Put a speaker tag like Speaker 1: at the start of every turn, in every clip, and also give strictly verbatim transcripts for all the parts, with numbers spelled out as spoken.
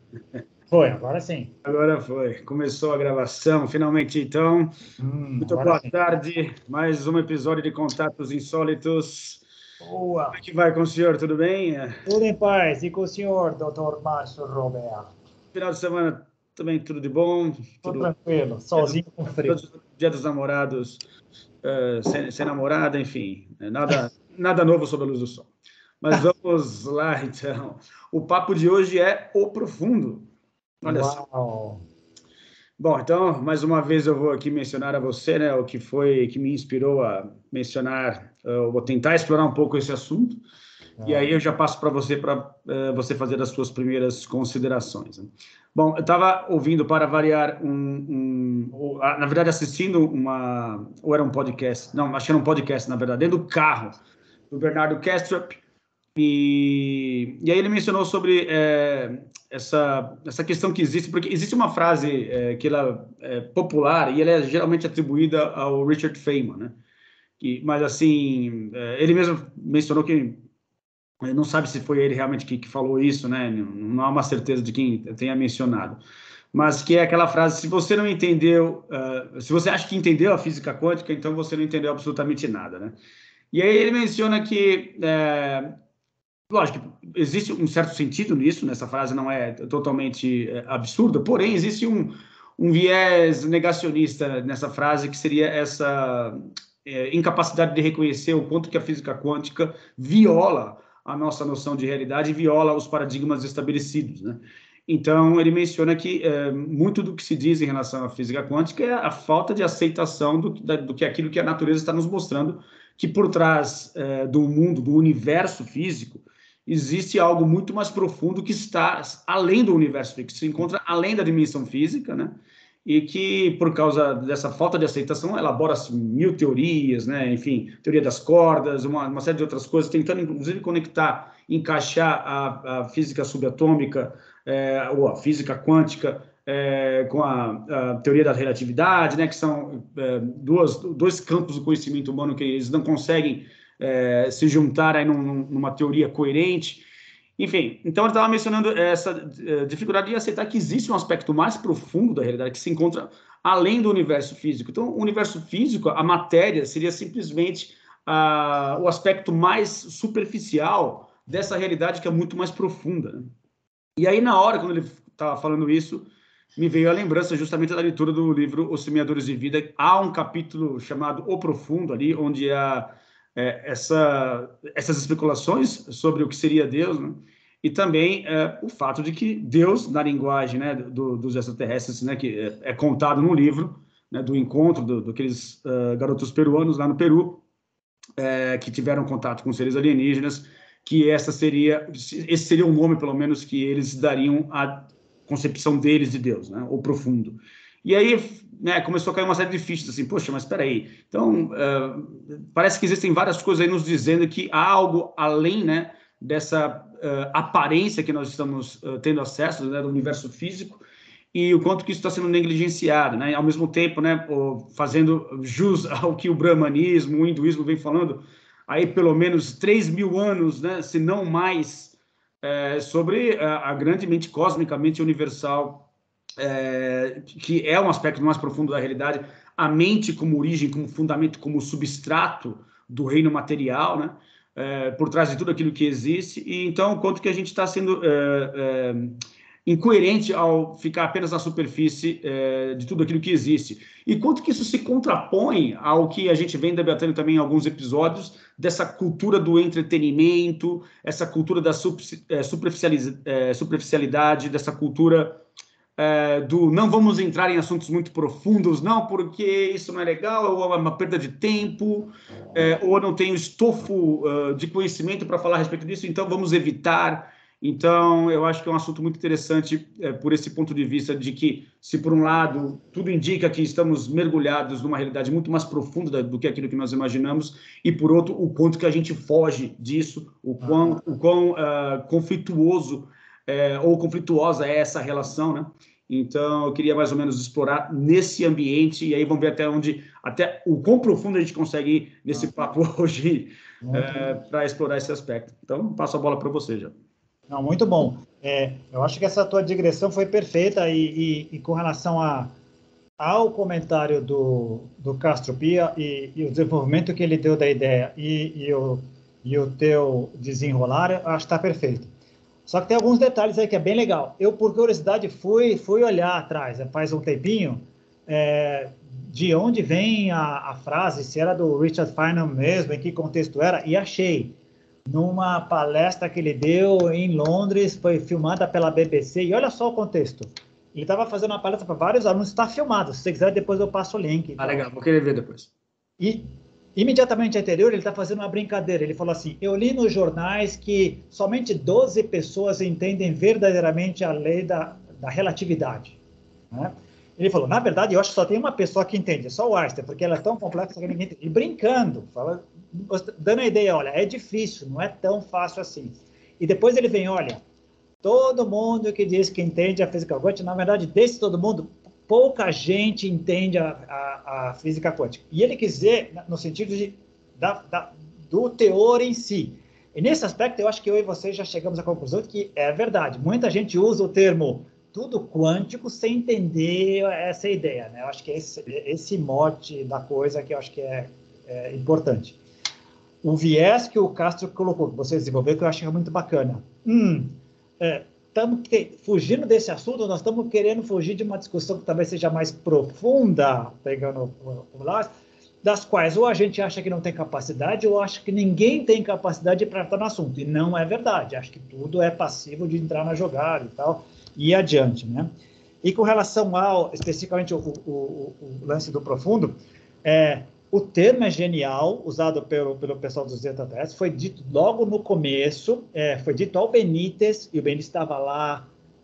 Speaker 1: Foi, agora sim.
Speaker 2: Agora foi. Começou a gravação, finalmente, então.
Speaker 1: Hum,
Speaker 2: Muito
Speaker 1: agora
Speaker 2: boa
Speaker 1: sim.
Speaker 2: tarde. Mais um episódio de Contatos Insólitos.
Speaker 1: Boa.
Speaker 2: Como é que vai com o senhor? Tudo bem?
Speaker 1: Tudo em paz. E com o senhor, doutor Márcio Roberto?
Speaker 2: Final de semana também tudo de bom?
Speaker 1: Tudo
Speaker 2: Tudo...
Speaker 1: tranquilo, sozinho com frio.
Speaker 2: Dia dos namorados, uh, sem, sem namorada, enfim. Nada, nada novo sob a luz do sol. Mas vamos lá, então. O papo de hoje é O Profundo. Olha
Speaker 1: Uau.
Speaker 2: só. Bom, então, mais uma vez eu vou aqui mencionar a você, né, o que foi, que me inspirou a mencionar, eu vou tentar explorar um pouco esse assunto, ah. E aí eu já passo para você, para uh, você fazer as suas primeiras considerações. Né? Bom, eu estava ouvindo, para variar, um, um, ou, na verdade assistindo uma, ou era um podcast, não, acho que era um podcast, na verdade, dentro do carro, do Bernardo Kastrup, e, e aí ele mencionou sobre é, essa, essa questão que existe, porque existe uma frase é, que ela é popular e ela é geralmente atribuída ao Richard Feynman, né? Que, mas assim, é, ele mesmo mencionou que não sabe se foi ele realmente que, que falou isso, né? Não, não há uma certeza de quem tenha mencionado. Mas que é aquela frase, se você não entendeu, uh, se você acha que entendeu a física quântica, então você não entendeu absolutamente nada, né? E aí ele menciona que... É, lógico, existe um certo sentido nisso, nessa frase não é totalmente é, absurda, porém existe um, um viés negacionista nessa frase, que seria essa é, incapacidade de reconhecer o quanto que a física quântica viola a nossa noção de realidade e viola os paradigmas estabelecidos, né? Então, ele menciona que é, muito do que se diz em relação à física quântica é a falta de aceitação do, da, do que aquilo que a natureza está nos mostrando, que por trás é, do mundo, do universo físico, existe algo muito mais profundo que está além do universo físico, que se encontra além da dimensão física, né? E que, por causa dessa falta de aceitação, elabora-se mil teorias, né? Enfim, teoria das cordas, uma, uma série de outras coisas, tentando, inclusive, conectar, encaixar a, a física subatômica, é, ou a física quântica, é, com a, a teoria da relatividade, né? Que são é, duas, dois campos do conhecimento humano que eles não conseguem É, se juntar aí num, numa teoria coerente. Enfim, então ele estava mencionando essa uh, dificuldade de aceitar que existe um aspecto mais profundo da realidade que se encontra além do universo físico. Então, o universo físico, a matéria, seria simplesmente uh, o aspecto mais superficial dessa realidade que é muito mais profunda. Né? E aí, na hora, quando ele estava falando isso, me veio a lembrança justamente da leitura do livro Os Semeadores de Vida. Há um capítulo chamado O Profundo ali, onde há É, essa, essas especulações sobre o que seria Deus, né? E também é, o fato de que Deus, na linguagem, né, do, dos extraterrestres, né, que é, é contado no livro, né, do encontro do, daqueles uh, garotos peruanos lá no Peru, é, que tiveram contato com seres alienígenas, que essa seria, esse seria o nome, pelo menos, que eles dariam à concepção deles de Deus, né, o profundo. E aí, né, começou a cair uma série de fichas, assim, poxa, mas espera aí. Então, uh, parece que existem várias coisas aí nos dizendo que há algo além, né, dessa uh, aparência que nós estamos uh, tendo acesso, né, do universo físico, e o quanto que isso está sendo negligenciado, né? Ao mesmo tempo, né, fazendo jus ao que o brahmanismo, o hinduísmo vem falando, aí pelo menos três mil anos, né, se não mais, é, sobre a, a grande mente cosmicamente universal, É, que é um aspecto mais profundo da realidade, a mente como origem, como fundamento, como substrato do reino material, né? É, por trás de tudo aquilo que existe, e então quanto que a gente está sendo é, é, incoerente ao ficar apenas na superfície é, de tudo aquilo que existe, e quanto que isso se contrapõe ao que a gente vem debatendo também em alguns episódios, dessa cultura do entretenimento, essa cultura da superficialidade, dessa cultura É, do não vamos entrar em assuntos muito profundos, não, porque isso não é legal, ou é uma perda de tempo, é, ou não tenho estofo uh, de conhecimento para falar a respeito disso, então vamos evitar. Então, eu acho que é um assunto muito interessante é, por esse ponto de vista de que, se por um lado, tudo indica que estamos mergulhados numa realidade muito mais profunda do que aquilo que nós imaginamos, e por outro, o quanto que a gente foge disso, o quão, o quão uh, conflituoso É, ou conflituosa é essa relação, né? Então, eu queria mais ou menos explorar nesse ambiente, e aí vamos ver até onde, até o quão profundo a gente consegue ir nesse papo hoje, é, para explorar esse aspecto. Então, passo a bola para você, já.
Speaker 1: Não, muito bom. É, eu acho que essa tua digressão foi perfeita e, e, e com relação a, ao comentário do, do Castro Pia e, e o desenvolvimento que ele deu da ideia e, e, o, e o teu desenrolar, eu acho que está perfeito. Só que tem alguns detalhes aí que é bem legal. Eu, por curiosidade, fui, fui olhar atrás, faz um tempinho, é, de onde vem a, a frase, se era do Richard Feynman mesmo, em que contexto era, e achei. Numa palestra que ele deu em Londres, foi filmada pela B B C, e olha só o contexto. Ele estava fazendo uma palestra para vários alunos, está filmado, se você quiser depois eu passo o link.
Speaker 2: Ah, legal, vou querer ver depois.
Speaker 1: E imediatamente anterior, ele está fazendo uma brincadeira, ele falou assim, eu li nos jornais que somente doze pessoas entendem verdadeiramente a lei da, da relatividade, né? Ele falou, na verdade, eu acho que só tem uma pessoa que entende, é só o Einstein, porque ela é tão complexa que ninguém entende. E brincando, fala, dando a ideia, olha, é difícil, não é tão fácil assim. E depois ele vem, olha, todo mundo que diz que entende a física quântica, na verdade, desse todo mundo, pouca gente entende a, a, a física quântica. E ele quis dizer, no sentido de, da, da, do teor em si. E nesse aspecto, eu acho que eu e você já chegamos à conclusão de que é verdade. Muita gente usa o termo tudo quântico sem entender essa ideia, né? Eu acho que é esse, esse mote da coisa que eu acho que é, é importante. O viés que o Castro colocou, que você desenvolveu, que eu acho que é muito bacana. Hum, estamos é, fugindo desse assunto, nós estamos querendo fugir de uma discussão que talvez seja mais profunda, pegando o lado, das quais ou a gente acha que não tem capacidade, ou acha que ninguém tem capacidade para estar no assunto. E não é verdade. Acho que tudo é passível de entrar na jogada e tal, e adiante, né? E com relação ao, especificamente, o, o, o lance do profundo, é, o termo é genial, usado pelo, pelo pessoal do Zeta Test, foi dito logo no começo, é, foi dito ao Benítez, e o Benítez estava lá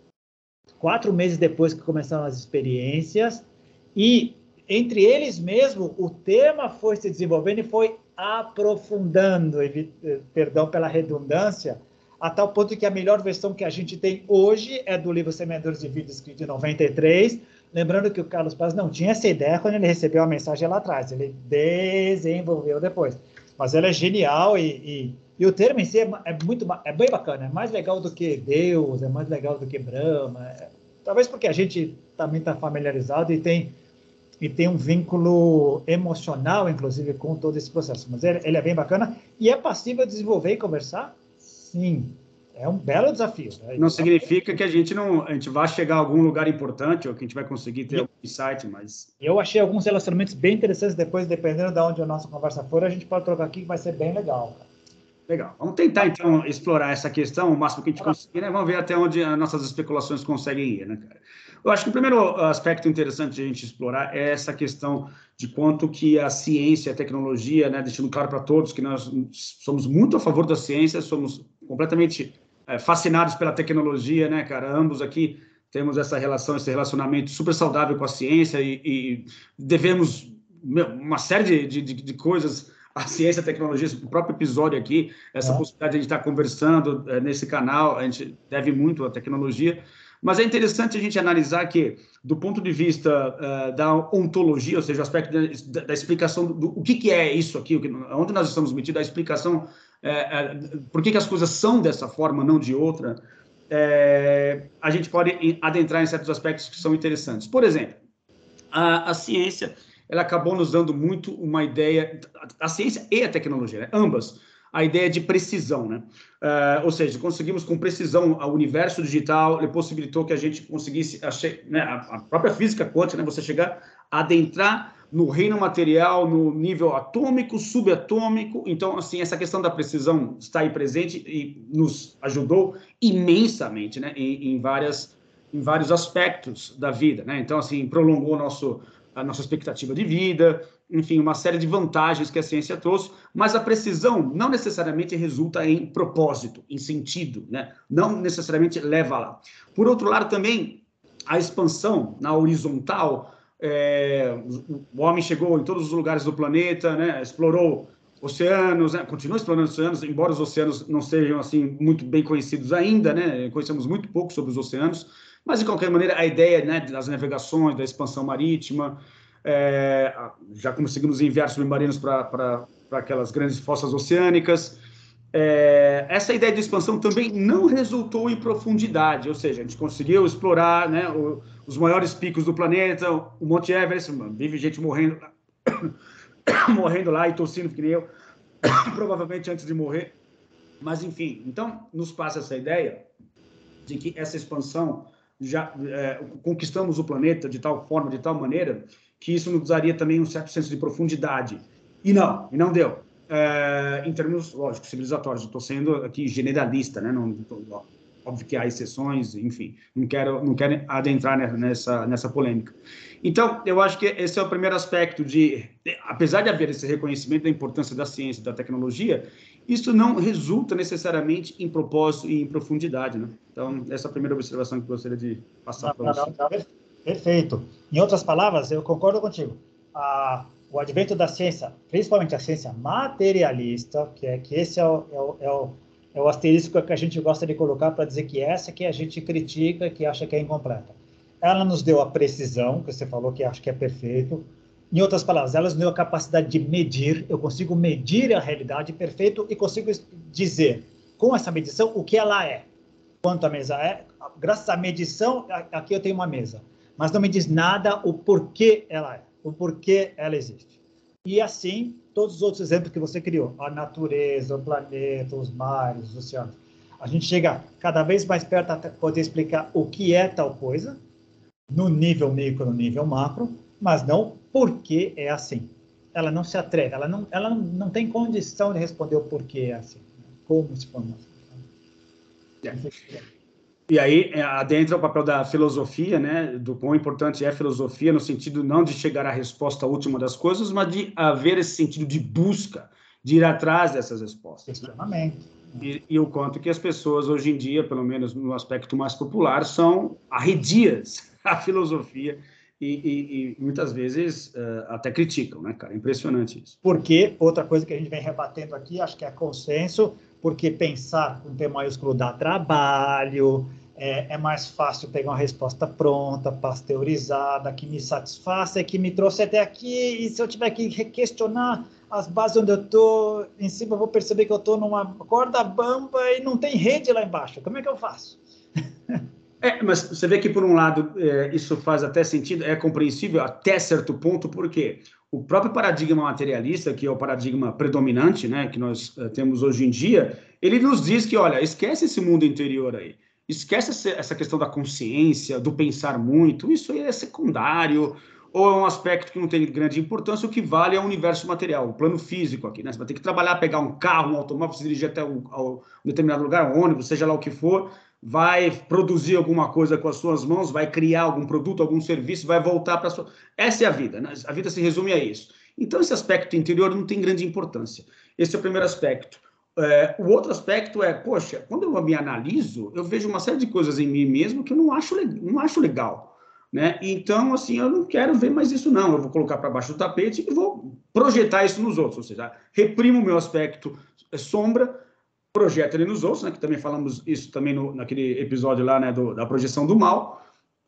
Speaker 1: quatro meses depois que começaram as experiências, e entre eles mesmo, o tema foi se desenvolvendo e foi aprofundando, perdão pela redundância, a tal ponto que a melhor versão que a gente tem hoje é do livro Semeadores de Vida, escrito em noventa e três, lembrando que o Carlos Paz não tinha essa ideia quando ele recebeu a mensagem lá atrás, ele desenvolveu depois. Mas ela é genial e, e, e o termo em si é, é, muito, é bem bacana, é mais legal do que Deus, é mais legal do que Brahma, é, talvez porque a gente também está familiarizado e tem, e tem um vínculo emocional, inclusive, com todo esse processo. Mas ele, ele é bem bacana e é passível de desenvolver e conversar? Sim. É um belo desafio. Né?
Speaker 2: Não significa que a gente não a gente vai chegar a algum lugar importante ou que a gente vai conseguir ter algum insight, mas...
Speaker 1: Eu achei alguns relacionamentos bem interessantes depois, dependendo de onde a nossa conversa for, a gente pode trocar aqui que vai ser bem legal. Cara.
Speaker 2: Legal. Vamos tentar, então, explorar essa questão o máximo que a gente conseguir, né? Vamos ver até onde as nossas especulações conseguem ir, né, cara? Eu acho que o primeiro aspecto interessante de a gente explorar é essa questão de quanto que a ciência e a tecnologia, né, deixando claro para todos que nós somos muito a favor da ciência, somos completamente é, fascinados pela tecnologia, né, cara? Ambos aqui temos essa relação, esse relacionamento super saudável com a ciência e, e devemos uma série de, de, de coisas à ciência e à tecnologia, o próprio episódio aqui, essa é. possibilidade de a gente estar conversando é, nesse canal, a gente deve muito à tecnologia. Mas é interessante a gente analisar que, do ponto de vista uh, da ontologia, ou seja, o aspecto da, da explicação do, do o que, que é isso aqui, o que, onde nós estamos metidos, a explicação, uh, uh, por que, que as coisas são dessa forma, não de outra, uh, a gente pode adentrar em certos aspectos que são interessantes. Por exemplo, a, a ciência, ela acabou nos dando muito uma ideia, a, a ciência e a tecnologia, né? Ambas, a ideia de precisão, né? Uh, ou seja, conseguimos com precisão o universo digital, ele possibilitou que a gente conseguisse, achei, né, a, a própria física quântica, né, você chegar a adentrar no reino material, no nível atômico, subatômico. Então, assim, essa questão da precisão está aí presente e nos ajudou imensamente, né, em, em, várias, em vários aspectos da vida, né? Então, assim, prolongou nosso, a nossa expectativa de vida, enfim, uma série de vantagens que a ciência trouxe, mas a precisão não necessariamente resulta em propósito, em sentido, né? Não necessariamente leva lá. Por outro lado, também, a expansão na horizontal, é, o homem chegou em todos os lugares do planeta, né? Explorou oceanos, né? Continua explorando oceanos, embora os oceanos não sejam assim muito bem conhecidos ainda, né? Conhecemos muito pouco sobre os oceanos, mas, de qualquer maneira, a ideia, né, das navegações, da expansão marítima, é, já conseguimos enviar submarinos para aquelas grandes fossas oceânicas. é, essa ideia de expansão também não resultou em profundidade, ou seja, a gente conseguiu explorar, né, o, os maiores picos do planeta, o Monte Everest, vive gente morrendo, morrendo lá e tossindo que nem eu, provavelmente antes de morrer, mas enfim, então nos passa essa ideia de que essa expansão já é, conquistamos o planeta de tal forma, de tal maneira, que isso nos daria também um certo senso de profundidade. E não, e não deu. É, em termos, lógico, civilizatórios, eu estou sendo aqui generalista, né? Não, tô, óbvio que há exceções, enfim, não quero, não quero adentrar nessa, nessa polêmica. Então, eu acho que esse é o primeiro aspecto de, apesar de haver esse reconhecimento da importância da ciência e da tecnologia, isso não resulta necessariamente em propósito e em profundidade, né? Então, essa é a primeira observação que eu gostaria de passar para você.
Speaker 1: Não, não, perfeito. Em outras palavras, eu concordo contigo. A, o advento da ciência, principalmente a ciência materialista, que é que esse é o, é o, é o, é o asterisco que a gente gosta de colocar para dizer que essa que a gente critica, que acha que é incompleta. Ela nos deu a precisão, que você falou que acha que é perfeito. Em outras palavras, ela nos deu a capacidade de medir, eu consigo medir a realidade perfeito e consigo dizer, com essa medição, o que ela é. Quanto a mesa é, graças à medição, aqui eu tenho uma mesa, mas não me diz nada o porquê ela é, o porquê ela existe. E assim, todos os outros exemplos que você criou, a natureza, o planeta, os mares, os oceanos, a gente chega cada vez mais perto a poder explicar o que é tal coisa, no nível micro, no nível macro, mas não por que é assim. Ela não se atreve, ela não, ela não, não tem condição de responder o porquê é assim. Como se forma assim.
Speaker 2: É. E aí adentra o papel da filosofia, né? Do quão importante é a filosofia, no sentido não de chegar à resposta última das coisas, mas de haver esse sentido de busca, de ir atrás dessas respostas.
Speaker 1: Extremamente.
Speaker 2: E, e o quanto que as pessoas hoje em dia, pelo menos no aspecto mais popular, são arredias à filosofia e, e, e muitas vezes uh, até criticam, né, cara? Impressionante isso.
Speaker 1: Porque, outra coisa que a gente vem rebatendo aqui, acho que é consenso, porque pensar com T maiúsculo dá trabalho, é, é mais fácil pegar uma resposta pronta, pasteurizada, que me satisfaça, que me trouxe até aqui, e se eu tiver que questionar as bases onde eu estou, em cima eu vou perceber que eu estou numa corda bamba e não tem rede lá embaixo. Como é que eu faço?
Speaker 2: É, mas você vê que, por um lado, é, isso faz até sentido, é compreensível até certo ponto, porque o próprio paradigma materialista, que é o paradigma predominante, né, que nós uh, temos hoje em dia, ele nos diz que, olha, esquece esse mundo interior aí, esquece essa questão da consciência, do pensar muito, isso aí é secundário, ou é um aspecto que não tem grande importância, o que vale é o universo material, o plano físico aqui, né? Você vai ter que trabalhar, pegar um carro, um automóvel, se dirigir até um, um determinado lugar, um ônibus, seja lá o que for, vai produzir alguma coisa com as suas mãos, vai criar algum produto, algum serviço, vai voltar para a sua... Essa é a vida, né? A vida se resume a isso. Então, esse aspecto interior não tem grande importância. Esse é o primeiro aspecto. É, o outro aspecto é, poxa, quando eu me analiso, eu vejo uma série de coisas em mim mesmo que eu não acho, não acho legal. Né? Então, assim, eu não quero ver mais isso, não. Eu vou colocar para baixo do tapete e vou projetar isso nos outros. Ou seja, reprimo o meu aspecto sombra, projeto ele nos outros, né? Que também falamos isso também no, naquele episódio lá, né? Do, da projeção do mal.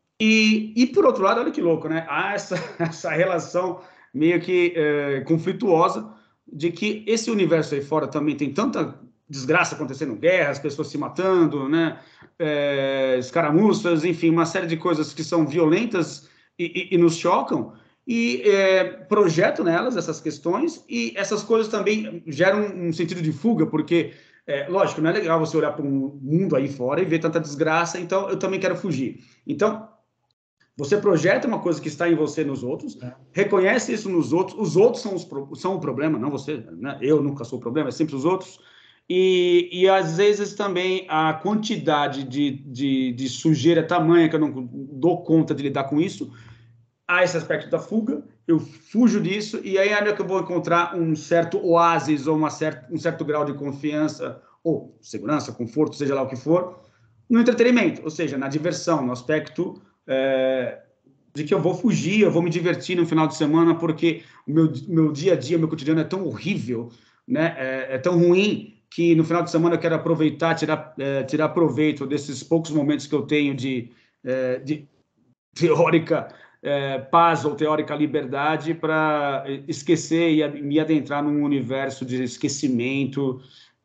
Speaker 2: E, e, por outro lado, olha que louco, né? Há essa, essa relação meio que é, conflituosa de que esse universo aí fora também tem tanta desgraça acontecendo, guerras, pessoas se matando, né? É, escaramuças, enfim, uma série de coisas que são violentas e, e, e nos chocam, e é, projetam nelas essas questões, e essas coisas também geram um sentido de fuga, porque, é, lógico, não é legal você olhar para um mundo aí fora e ver tanta desgraça, então eu também quero fugir. Então, você projeta uma coisa que está em você nos outros, é. reconhece isso nos outros, os outros são, os, são o problema, não você, né? Eu nunca sou o problema, é sempre os outros. E, e às vezes também a quantidade de, de, de sujeira tamanha que eu não dou conta de lidar com isso, há esse aspecto da fuga, eu fujo disso, e aí é que eu vou encontrar um certo oásis ou uma certa, um certo grau de confiança, ou segurança, conforto, seja lá o que for, no entretenimento, ou seja, na diversão, no aspecto é, de que eu vou fugir, eu vou me divertir no final de semana, porque o meu, meu dia a dia, meu cotidiano é tão horrível, né? é, é tão ruim, que no final de semana eu quero aproveitar, tirar, é, tirar proveito desses poucos momentos que eu tenho de, é, de teórica é, paz ou teórica liberdade para esquecer e me adentrar num universo de esquecimento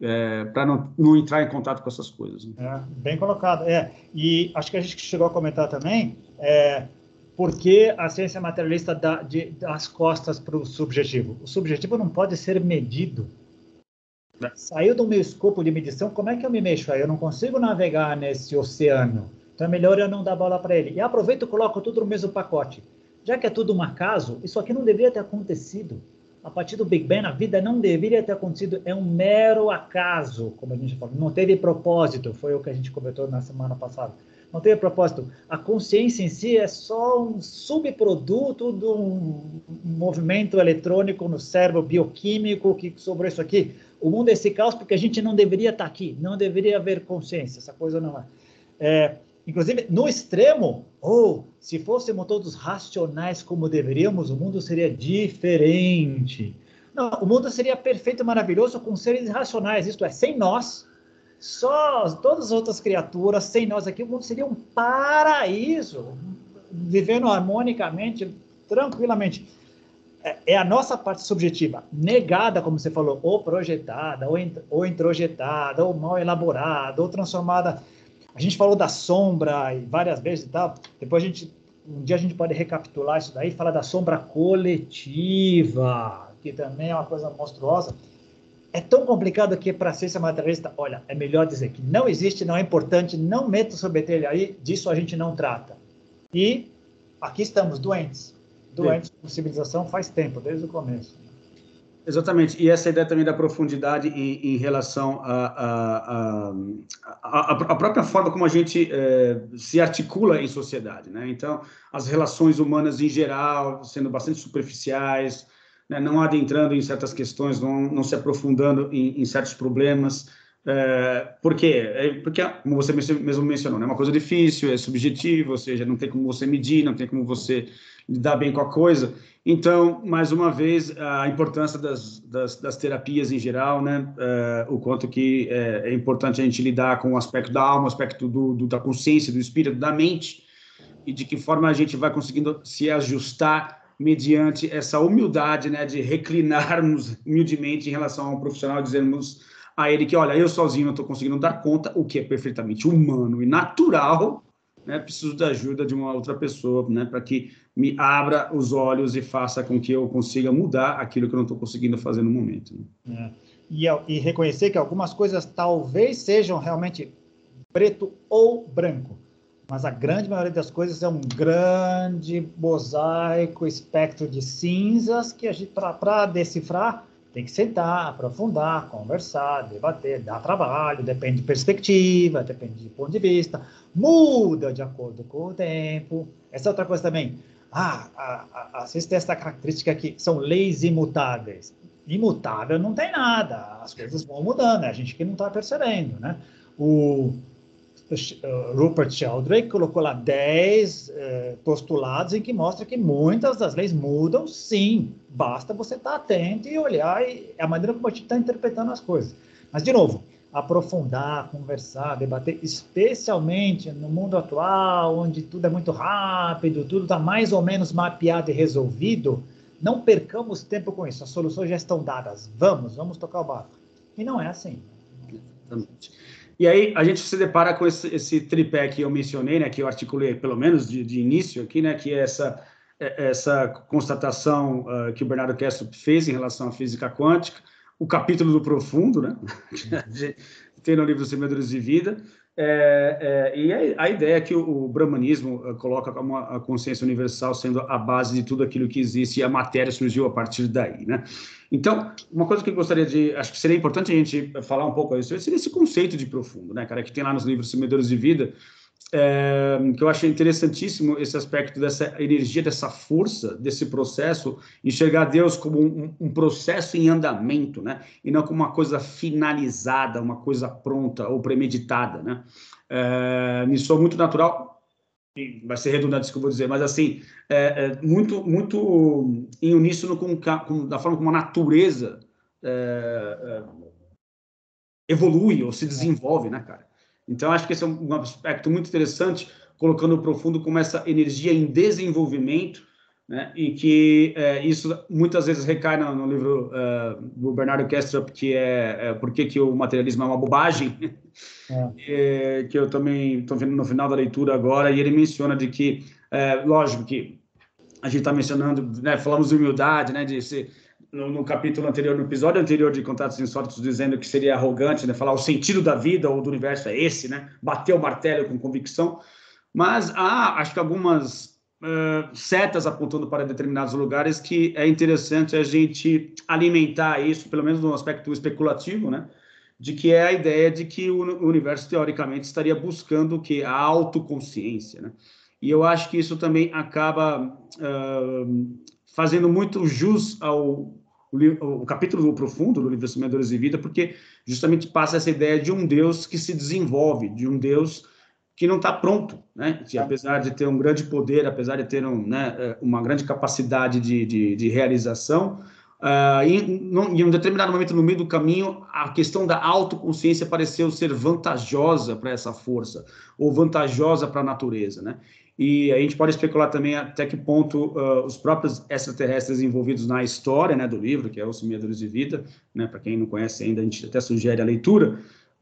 Speaker 2: é, para não, não entrar em contato com essas coisas. Né?
Speaker 1: É, bem colocado. É. E acho que a gente chegou a comentar também é, por que a ciência materialista dá de, das costas para o subjetivo. O subjetivo não pode ser medido. É. Saiu do meu escopo de medição, como é que eu me mexo aí? Eu não consigo navegar nesse oceano. Então é melhor eu não dar bola para ele. E aproveito e coloco tudo no mesmo pacote. Já que é tudo um acaso, isso aqui não deveria ter acontecido. A partir do Big Bang, a vida não deveria ter acontecido. É um mero acaso, como a gente falou. Não teve propósito, foi o que a gente comentou na semana passada. Não teve propósito. A consciência em si é só um subproduto de um movimento eletrônico no cérebro bioquímico que sobrou isso aqui. O mundo é esse caos porque a gente não deveria estar aqui. Não deveria haver consciência. Essa coisa não é. É inclusive, no extremo, ou oh, se fôssemos todos racionais como deveríamos, o mundo seria diferente. Não, o mundo seria perfeito e maravilhoso com seres racionais, isto é, sem nós, só todas as outras criaturas, sem nós aqui, o mundo seria um paraíso, vivendo harmonicamente, tranquilamente. É a nossa parte subjetiva, negada, como você falou, ou projetada, ou, ou introjetada, ou mal elaborada, ou transformada. A gente falou da sombra várias vezes e tal. Depois a gente, um dia a gente pode recapitular isso daí e falar da sombra coletiva, que também é uma coisa monstruosa. É tão complicado que para a ciência materialista, olha, é melhor dizer que não existe, não é importante, não meta sobre ele aí, disso a gente não trata. E aqui estamos, doentes. Doentes com civilização faz tempo, desde o começo.
Speaker 2: Exatamente, e essa ideia também da profundidade em, em relação à a, a, a, a própria forma como a gente é, se articula em sociedade, né? Então, as relações humanas em geral sendo bastante superficiais, né? Não adentrando em certas questões, não, não se aprofundando em, em certos problemas. É, por quê? É porque, como você mesmo mencionou, é né? Uma coisa difícil, é subjetivo, ou seja, não tem como você medir, não tem como você lidar bem com a coisa. Então, mais uma vez, a importância das, das, das terapias em geral, né? É, o quanto que é, é importante a gente lidar com o aspecto da alma, o aspecto do, do, da consciência, do espírito, da mente, e de que forma a gente vai conseguindo se ajustar mediante essa humildade, né? De reclinarmos humildemente em relação a um profissional, dizermos a ele que, olha, eu sozinho não estou conseguindo dar conta, o que é perfeitamente humano e natural, né? Preciso da ajuda de uma outra pessoa, né? Para que me abra os olhos e faça com que eu consiga mudar aquilo que eu não estou conseguindo fazer no momento. Né?
Speaker 1: É. E, e reconhecer que algumas coisas talvez sejam realmente preto ou branco, mas a grande maioria das coisas é um grande mosaico, espectro de cinzas que a gente, para decifrar, tem que sentar, aprofundar, conversar, debater, dar trabalho, depende de perspectiva, depende de ponto de vista, muda de acordo com o tempo. Essa é outra coisa também. Ah, a, a, a ciência tem essa característica aqui, são leis imutáveis. Imutável não tem nada, as coisas vão mudando, é a gente que não está percebendo, né? O Rupert Sheldrake colocou lá dez eh, postulados em que mostra que muitas das leis mudam, sim. Basta você estar atento e olhar e a maneira como a gente está interpretando as coisas. Mas, de novo, aprofundar, conversar, debater, especialmente no mundo atual, onde tudo é muito rápido, tudo está mais ou menos mapeado e resolvido, não percamos tempo com isso. As soluções já estão dadas. Vamos, vamos tocar o barco. E não é assim.
Speaker 2: Exatamente. E aí a gente se depara com esse, esse tripé que eu mencionei, né, que eu articulei pelo menos de, de início aqui, né, que é essa, essa constatação uh, que o Bernardo Kastrup fez em relação à física quântica, o capítulo do profundo, né, que tem no livro Semeadores de Vida, é, é, e a, a ideia é que o, o brahmanismo uh, coloca como a, a consciência universal sendo a base de tudo aquilo que existe e a matéria surgiu a partir daí, né? Então, uma coisa que eu gostaria de... Acho que seria importante a gente falar um pouco a isso, seria esse conceito de profundo, né, cara, que tem lá nos livros Semeadores de Vida, é, que eu achei interessantíssimo esse aspecto dessa energia, dessa força, desse processo, enxergar Deus como um, um processo em andamento, né, e não como uma coisa finalizada, uma coisa pronta ou premeditada, né. É, me soa muito natural... vai ser redundante isso que eu vou dizer, mas assim, é, é muito, muito em uníssono com, com da forma como a natureza é, é, evolui ou se desenvolve, né, cara? Então, acho que esse é um aspecto muito interessante, colocando o profundo como essa energia em desenvolvimento, né? E que é, isso muitas vezes recai no, no livro uh, do Bernardo Kastrup, que é, é Por que, que o materialismo é uma bobagem, é. É, que eu também estou vendo no final da leitura agora, e ele menciona de que, é, lógico que a gente está mencionando, né, falamos de humildade, né, de ser, no, no capítulo anterior, no episódio anterior de Contatos Insólitos, dizendo que seria arrogante, né, falar o sentido da vida ou do universo é esse, né, bater o martelo com convicção, mas há, acho que algumas uh, setas apontando para determinados lugares que é interessante a gente alimentar isso, pelo menos no aspecto especulativo, né, de que é a ideia de que o universo, teoricamente, estaria buscando o quê? A autoconsciência, né? E eu acho que isso também acaba uh, fazendo muito jus ao, ao capítulo do profundo do livro Semeadores de Vida, porque justamente passa essa ideia de um Deus que se desenvolve, de um Deus que não está pronto, né? Que, apesar de ter um grande poder, apesar de ter um, né, uma grande capacidade de, de, de realização, uh, em, em um determinado momento no meio do caminho, a questão da autoconsciência pareceu ser vantajosa para essa força, ou vantajosa para a natureza, né? E a gente pode especular também até que ponto uh, os próprios extraterrestres envolvidos na história, né, do livro, que é Os Semeadores de Vida, né, para quem não conhece ainda, a gente até sugere a leitura,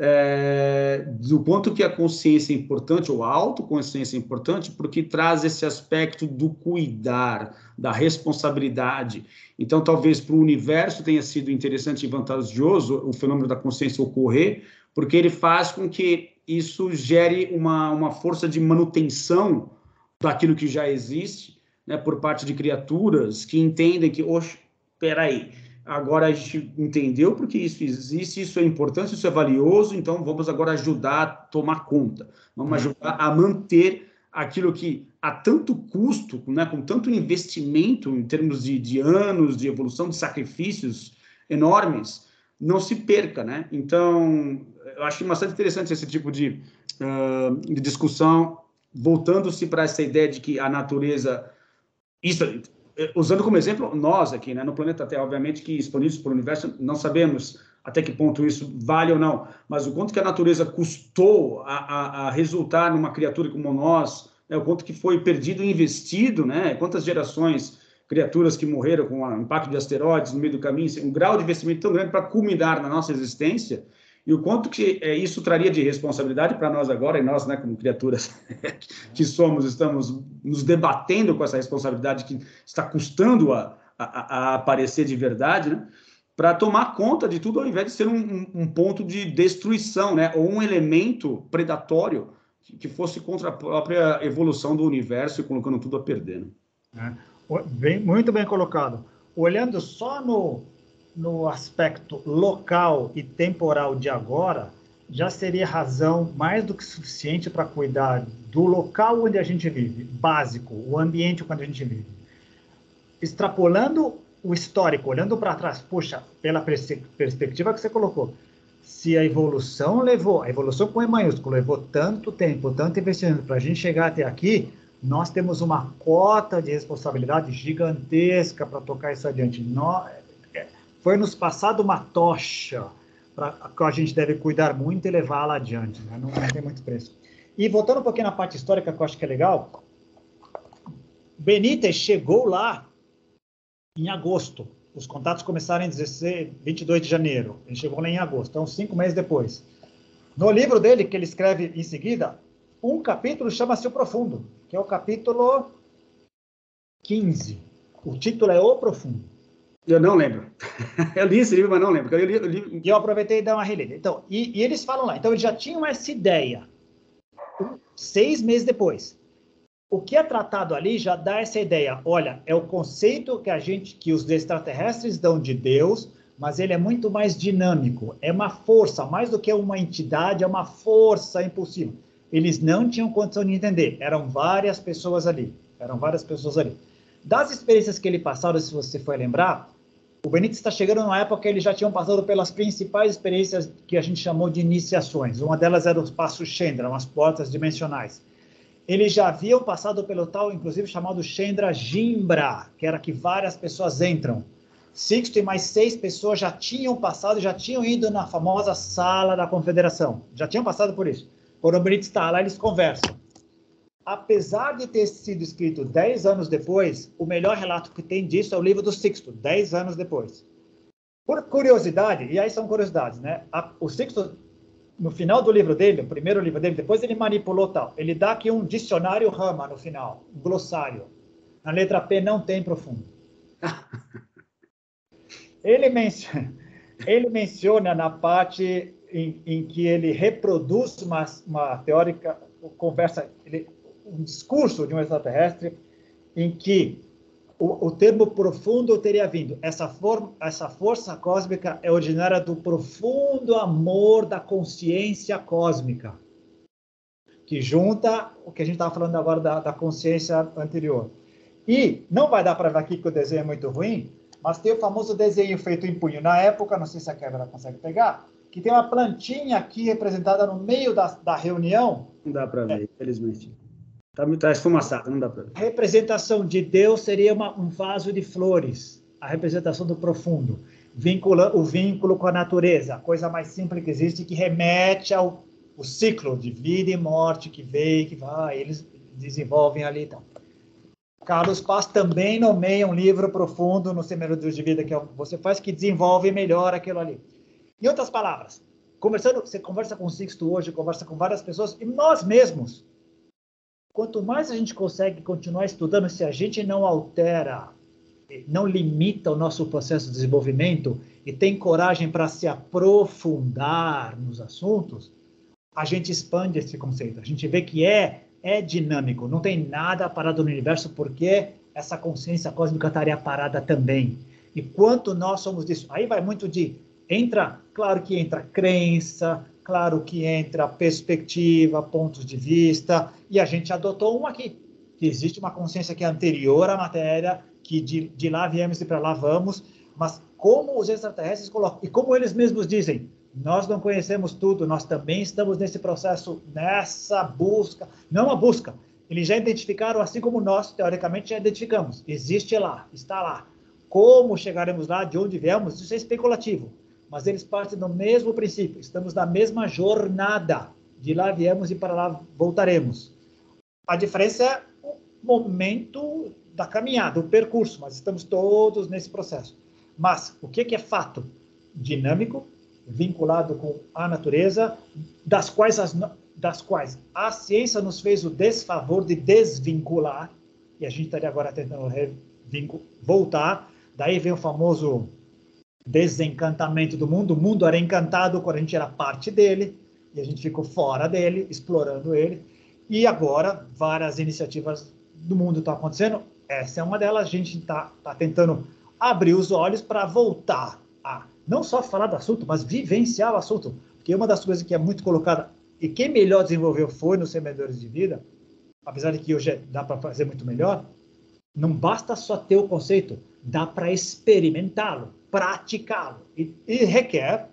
Speaker 2: é, do ponto que a consciência é importante, ou a autoconsciência é importante, porque traz esse aspecto do cuidar, da responsabilidade. Então, talvez para o universo tenha sido interessante e vantajoso o fenômeno da consciência ocorrer, porque ele faz com que isso gere uma, uma força de manutenção daquilo que já existe, né, por parte de criaturas que entendem que, oxe, peraí, agora a gente entendeu porque isso existe, isso é importante, isso é valioso, então vamos agora ajudar a tomar conta, vamos ajudar a manter aquilo que a tanto custo, né, com tanto investimento em termos de, de anos de evolução, de sacrifícios enormes, não se perca, né? Então, eu acho bastante interessante esse tipo de, uh, de discussão, voltando-se para essa ideia de que a natureza, isso, usando como exemplo nós aqui, né, no planeta Terra, obviamente que expandidos para o universo, não sabemos até que ponto isso vale ou não, mas o quanto que a natureza custou a, a, a resultar numa criatura como nós, né, o quanto que foi perdido e investido, né, quantas gerações, criaturas que morreram com o impacto de asteroides no meio do caminho, um grau de investimento tão grande para culminar na nossa existência, e o quanto que é, isso traria de responsabilidade para nós agora, e nós, né, como criaturas que somos, estamos nos debatendo com essa responsabilidade que está custando a, a, a aparecer de verdade, né, para tomar conta de tudo, ao invés de ser um, um, um ponto de destruição, né, ou um elemento predatório que, que fosse contra a própria evolução do universo e colocando tudo a perder. Né?
Speaker 1: É. Bem, muito bem colocado. Olhando só no, no aspecto local e temporal de agora, já seria razão mais do que suficiente para cuidar do local onde a gente vive, básico, o ambiente onde a gente vive. Extrapolando o histórico, olhando para trás, puxa, pela perspectiva que você colocou, se a evolução levou, a evolução com E maiúsculo, levou tanto tempo, tanto investimento para a gente chegar até aqui, nós temos uma cota de responsabilidade gigantesca para tocar isso adiante. Nós, foi nos passado uma tocha pra, que a gente deve cuidar muito e levá-la adiante. Né? Não, não tem muito preço. E voltando um pouquinho na parte histórica, que eu acho que é legal, Benítez chegou lá em agosto. Os contatos começaram em dezesseis, vinte e dois de janeiro. Ele chegou lá em agosto, então cinco meses depois. No livro dele, que ele escreve em seguida, um capítulo chama-se O Profundo, que é o capítulo quinze. O título é O Profundo.
Speaker 2: Eu não lembro. Eu li esse livro, mas não lembro. Eu li, eu li...
Speaker 1: E eu aproveitei e dei uma relida. Então, e, e eles falam lá. Então, eles já tinham essa ideia. Seis meses depois. O que é tratado ali já dá essa ideia. Olha, é o conceito que a gente, que os extraterrestres dão de Deus, mas ele é muito mais dinâmico. É uma força, mais do que uma entidade, é uma força impulsiva. Eles não tinham condição de entender. Eram várias pessoas ali. Eram várias pessoas ali. Das experiências que ele passaram, se você for lembrar, o Benítez está chegando numa época que eles já tinham passado pelas principais experiências que a gente chamou de iniciações. Uma delas era os passos Chandra, as portas dimensionais. Eles já haviam passado pelo tal, inclusive, chamado Chandra Jimbra, que era que várias pessoas entram. Sixto e mais seis pessoas já tinham passado, já tinham ido na famosa sala da confederação. Já tinham passado por isso. Quando o Benítez está lá, eles conversam. apesar de ter sido escrito dez anos depois, o melhor relato que tem disso é o livro do Sixto, dez anos depois. Por curiosidade, e aí são curiosidades, né? A, o Sixto, no final do livro dele, o primeiro livro dele, depois ele manipulou tal. Ele dá aqui um dicionário Rama no final, um glossário. Na letra P não tem profundo. Ele menciona, ele menciona na parte em, em que ele reproduz uma, uma teórica, conversa, ele, um discurso de um extraterrestre, em que o, o termo profundo teria vindo. Essa, for, essa força cósmica é originária do profundo amor da consciência cósmica, que junta o que a gente estava falando agora da, da consciência anterior. E não vai dar para ver aqui que o desenho é muito ruim, mas tem o famoso desenho feito em punho na época, não sei se a câmera consegue pegar, que tem uma plantinha aqui representada no meio da, da reunião.
Speaker 2: Não dá para ver, é. Infelizmente. Está tá esfumaçado, não dá para ver.
Speaker 1: A representação de Deus seria uma, um vaso de flores, a representação do profundo, vincula, o vínculo com a natureza, a coisa mais simples que existe, que remete ao o ciclo de vida e morte que vem, que vai, eles desenvolvem ali e então. tal. Carlos Paz também nomeia um livro profundo no Seminário de Vida que você faz, que desenvolve melhor aquilo ali. Em outras palavras, conversando, você conversa com o Sixto hoje, conversa com várias pessoas, e nós mesmos, quanto mais a gente consegue continuar estudando, se a gente não altera, não limita o nosso processo de desenvolvimento e tem coragem para se aprofundar nos assuntos, a gente expande esse conceito. A gente vê que é é dinâmico, não tem nada parado no universo, porque essa consciência cósmica estaria parada também. E quanto nós somos disso? Aí vai muito de, entra, claro que entra crença, claro que entra perspectiva, pontos de vista, e a gente adotou um aqui, que existe uma consciência que é anterior à matéria, que de, de lá viemos e para lá vamos, mas como os extraterrestres colocam, e como eles mesmos dizem, nós não conhecemos tudo, nós também estamos nesse processo, nessa busca, não uma busca, eles já identificaram, assim como nós, teoricamente, já identificamos, existe lá, está lá. Como chegaremos lá, de onde viemos, isso é especulativo, mas eles partem do mesmo princípio, estamos na mesma jornada, de lá viemos e para lá voltaremos. A diferença é o momento da caminhada, o percurso, mas estamos todos nesse processo. Mas o que é fato? Dinâmico, vinculado com a natureza, das quais, as, das quais a ciência nos fez o desfavor de desvincular, e a gente estaria agora tentando voltar, daí vem o famoso desencantamento do mundo, o mundo era encantado quando a gente era parte dele, e a gente ficou fora dele, explorando ele, e agora várias iniciativas do mundo estão acontecendo, essa é uma delas, a gente está tá tentando abrir os olhos para voltar a não só falar do assunto, mas vivenciar o assunto. Porque uma das coisas que é muito colocada, e quem melhor desenvolveu foi nos Semeadores de Vida, apesar de que hoje dá para fazer muito melhor, não basta só ter o conceito, dá para experimentá-lo, praticá-lo. E, e requer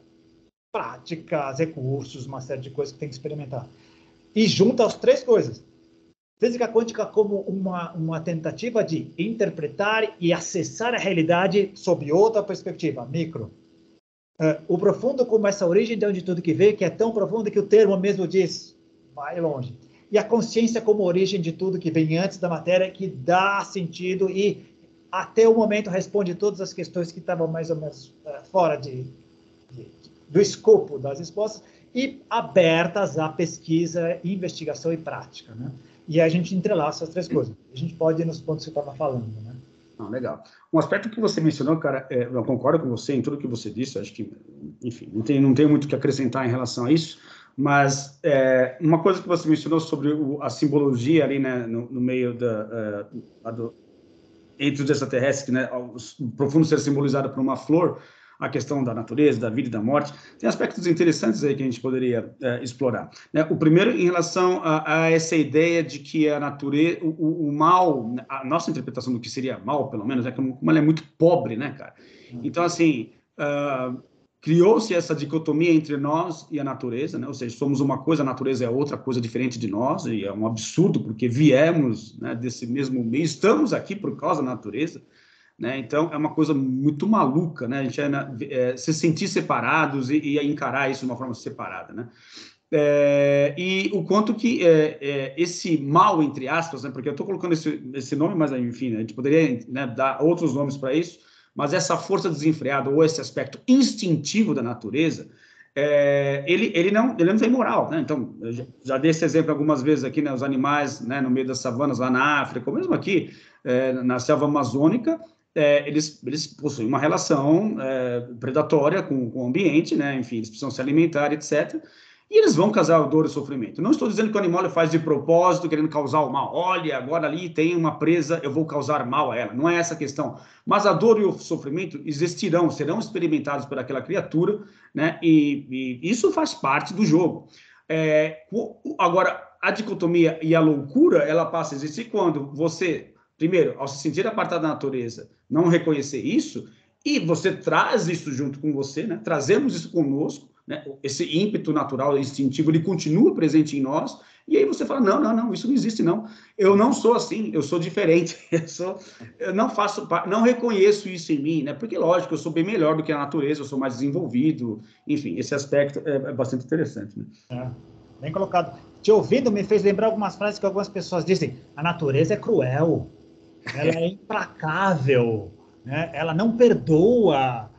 Speaker 1: práticas, recursos, uma série de coisas que tem que experimentar. E junta as três coisas. Física quântica como uma, uma tentativa de interpretar e acessar a realidade sob outra perspectiva, micro. Uh, o profundo como essa origem de onde tudo que veio, que é tão profundo que o termo mesmo diz, vai longe. E a consciência como origem de tudo que vem antes da matéria, que dá sentido e até o momento responde todas as questões que estavam mais ou menos uh, fora de, de, do escopo das respostas e abertas à pesquisa, investigação e prática, né? E a gente entrelaça as três coisas. A gente pode ir nos pontos que você estava falando, né?
Speaker 2: Ah, legal. Um aspecto que você mencionou, cara, é, eu concordo com você em tudo que você disse, acho que, enfim, não tem, não tem muito o que acrescentar em relação a isso, mas é, uma coisa que você mencionou sobre o, a simbologia ali, né, no, no meio da, uh, do, entre os extraterrestres, né, o profundo ser simbolizado por uma flor, a questão da natureza, da vida e da morte, tem aspectos interessantes aí que a gente poderia é, explorar. Né? O primeiro, em relação a, a essa ideia de que a natureza, o, o mal, a nossa interpretação do que seria mal, pelo menos, é como, como ela é muito pobre, né, cara? Então, assim, uh, criou-se essa dicotomia entre nós e a natureza, né? Ou seja, somos uma coisa, a natureza é outra coisa diferente de nós, e é um absurdo, porque viemos, né, desse mesmo meio, estamos aqui por causa da natureza. Né? Então, é uma coisa muito maluca, né? A gente é, é, se sentir separados e, e encarar isso de uma forma separada, né? É, e o quanto que é, é, esse mal, entre aspas, né, porque eu estou colocando esse, esse nome, mas enfim, né, a gente poderia, né, dar outros nomes para isso, mas essa força desenfreada ou esse aspecto instintivo da natureza, é, ele, ele, não, ele não tem moral, né? Então, eu já, já dei esse exemplo algumas vezes aqui, né, os animais, né, no meio das savanas lá na África, ou mesmo aqui é, na selva amazônica, é, eles, eles possuem uma relação é, predatória com, com o ambiente, né? Enfim, eles precisam se alimentar, etcétera. E eles vão causar dor e sofrimento. Não estou dizendo que o animal faz de propósito, querendo causar o mal. Olha, agora ali tem uma presa, eu vou causar mal a ela. Não é essa a questão. Mas a dor e o sofrimento existirão, serão experimentados por aquela criatura, né? E, e isso faz parte do jogo. É, agora, a dicotomia e a loucura, ela passa a existir quando você, primeiro, ao se sentir apartado da natureza, não reconhecer isso, e você traz isso junto com você, né? Trazemos isso conosco, né? Esse ímpeto natural, instintivo, ele continua presente em nós, e aí você fala, não, não, não, isso não existe, não. Eu não sou assim, eu sou diferente, eu, sou, eu não faço, não reconheço isso em mim, né? Porque, lógico, eu sou bem melhor do que a natureza, eu sou mais desenvolvido, enfim, esse aspecto é, é bastante interessante, né?
Speaker 1: É, bem colocado. Te ouvindo me fez lembrar algumas frases que algumas pessoas dizem, a natureza é cruel, ela é implacável, né? Ela não perdoa.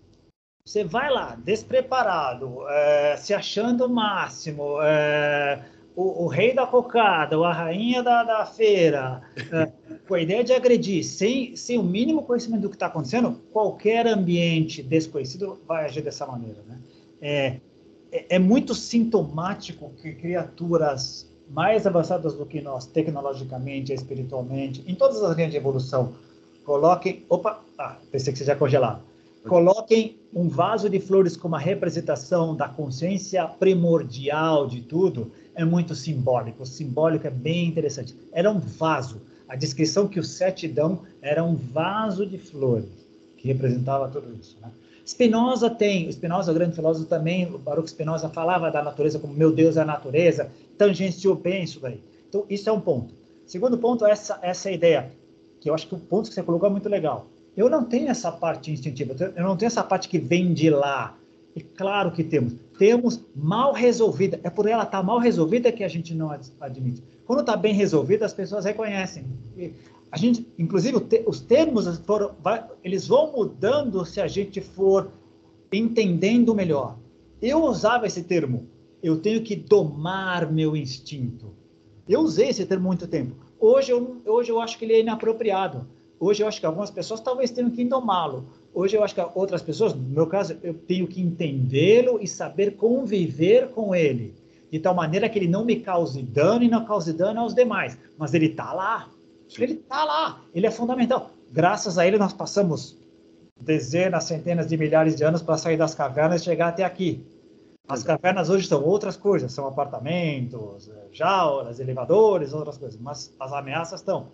Speaker 1: Você vai lá, despreparado, é, se achando o máximo, é, o, o rei da cocada, ou a rainha da, da feira, é, com a ideia de agredir, sem, sem o mínimo conhecimento do que está acontecendo, qualquer ambiente desconhecido vai agir dessa maneira, né? É, é, é muito sintomático que criaturas mais avançadas do que nós, tecnologicamente, espiritualmente, em todas as linhas de evolução, coloquem... Opa! Ah, pensei que você já congelado. Coloquem um vaso de flores como a representação da consciência primordial de tudo, é muito simbólico. O simbólico é bem interessante. Era um vaso. A descrição que os sete dão era um vaso de flores, que representava tudo isso, né? Spinoza tem, o Spinoza, o grande filósofo também, o Baruch Spinoza falava da natureza como meu Deus é a natureza, tangenciou bem isso daí. Então, isso é um ponto. Segundo ponto, essa, essa ideia, que eu acho que o ponto que você colocou é muito legal. Eu não tenho essa parte instintiva, eu não tenho essa parte que vem de lá. E claro que temos. Temos mal resolvida. É por ela estar mal resolvida que a gente não admite. Quando está bem resolvida, as pessoas reconhecem. E a gente, inclusive, os termos foram, eles vão mudando se a gente for entendendo melhor. Eu usava esse termo. Eu tenho que domar meu instinto. Eu usei esse termo há muito tempo. Hoje eu, hoje eu acho que ele é inapropriado. Hoje eu acho que algumas pessoas talvez tenham que domá-lo. Hoje eu acho que outras pessoas, no meu caso, eu tenho que entendê-lo e saber conviver com ele. De tal maneira que ele não me cause dano e não cause dano aos demais. Mas ele está lá. Sim. Ele está lá. Ele é fundamental. Graças a ele nós passamos dezenas, centenas de milhares de anos para sair das cavernas e chegar até aqui. As cavernas hoje são outras coisas. São apartamentos, jaulas, elevadores, outras coisas. Mas as ameaças estão...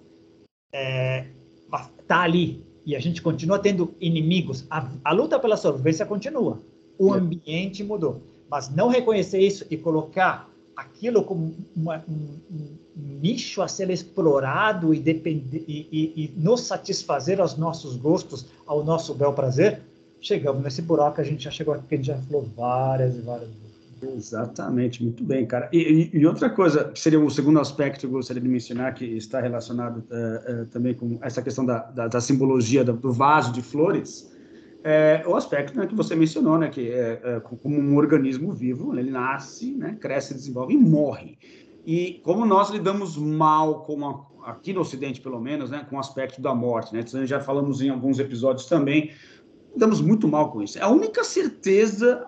Speaker 1: É... está ali, e a gente continua tendo inimigos, a, a luta pela sobrevivência continua, o é. ambiente mudou, mas não reconhecer isso e colocar aquilo como uma, um, um nicho a ser explorado e, depender, e, e, e nos satisfazer aos nossos gostos, ao nosso bel prazer, chegamos nesse buraco que a gente já chegou aqui, que a gente já falou várias e várias vezes.
Speaker 2: Exatamente, muito bem, cara. E, e, e outra coisa, que seria o segundo aspecto que eu gostaria de mencionar, que está relacionado uh, uh, também com essa questão da, da, da simbologia do, do vaso de flores, é o aspecto, né, que você mencionou, né, que é, é, como um organismo vivo, ele nasce, né, cresce, desenvolve e morre. E como nós lidamos mal, com a, aqui no Ocidente pelo menos, né, com o aspecto da morte, né, já falamos em alguns episódios também, lidamos muito mal com isso. É a única certeza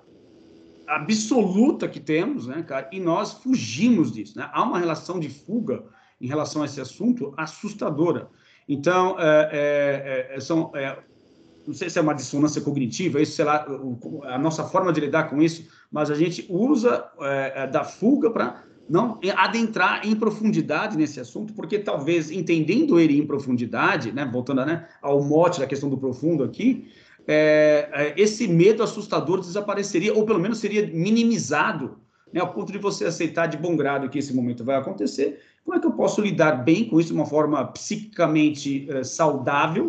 Speaker 2: absoluta que temos, né, cara, e nós fugimos disso, né? Há uma relação de fuga em relação a esse assunto assustadora. Então, é, é, é, são, é, não sei se é uma dissonância cognitiva, isso, sei lá, a nossa forma de lidar com isso, mas a gente usa é, da fuga para não adentrar em profundidade nesse assunto, porque talvez entendendo ele em profundidade, né, voltando, né, ao mote da questão do profundo aqui, É, esse medo assustador desapareceria, ou pelo menos seria minimizado, né, ao ponto de você aceitar de bom grado que esse momento vai acontecer. Como é que eu posso lidar bem com isso de uma forma psiquicamente eh, saudável,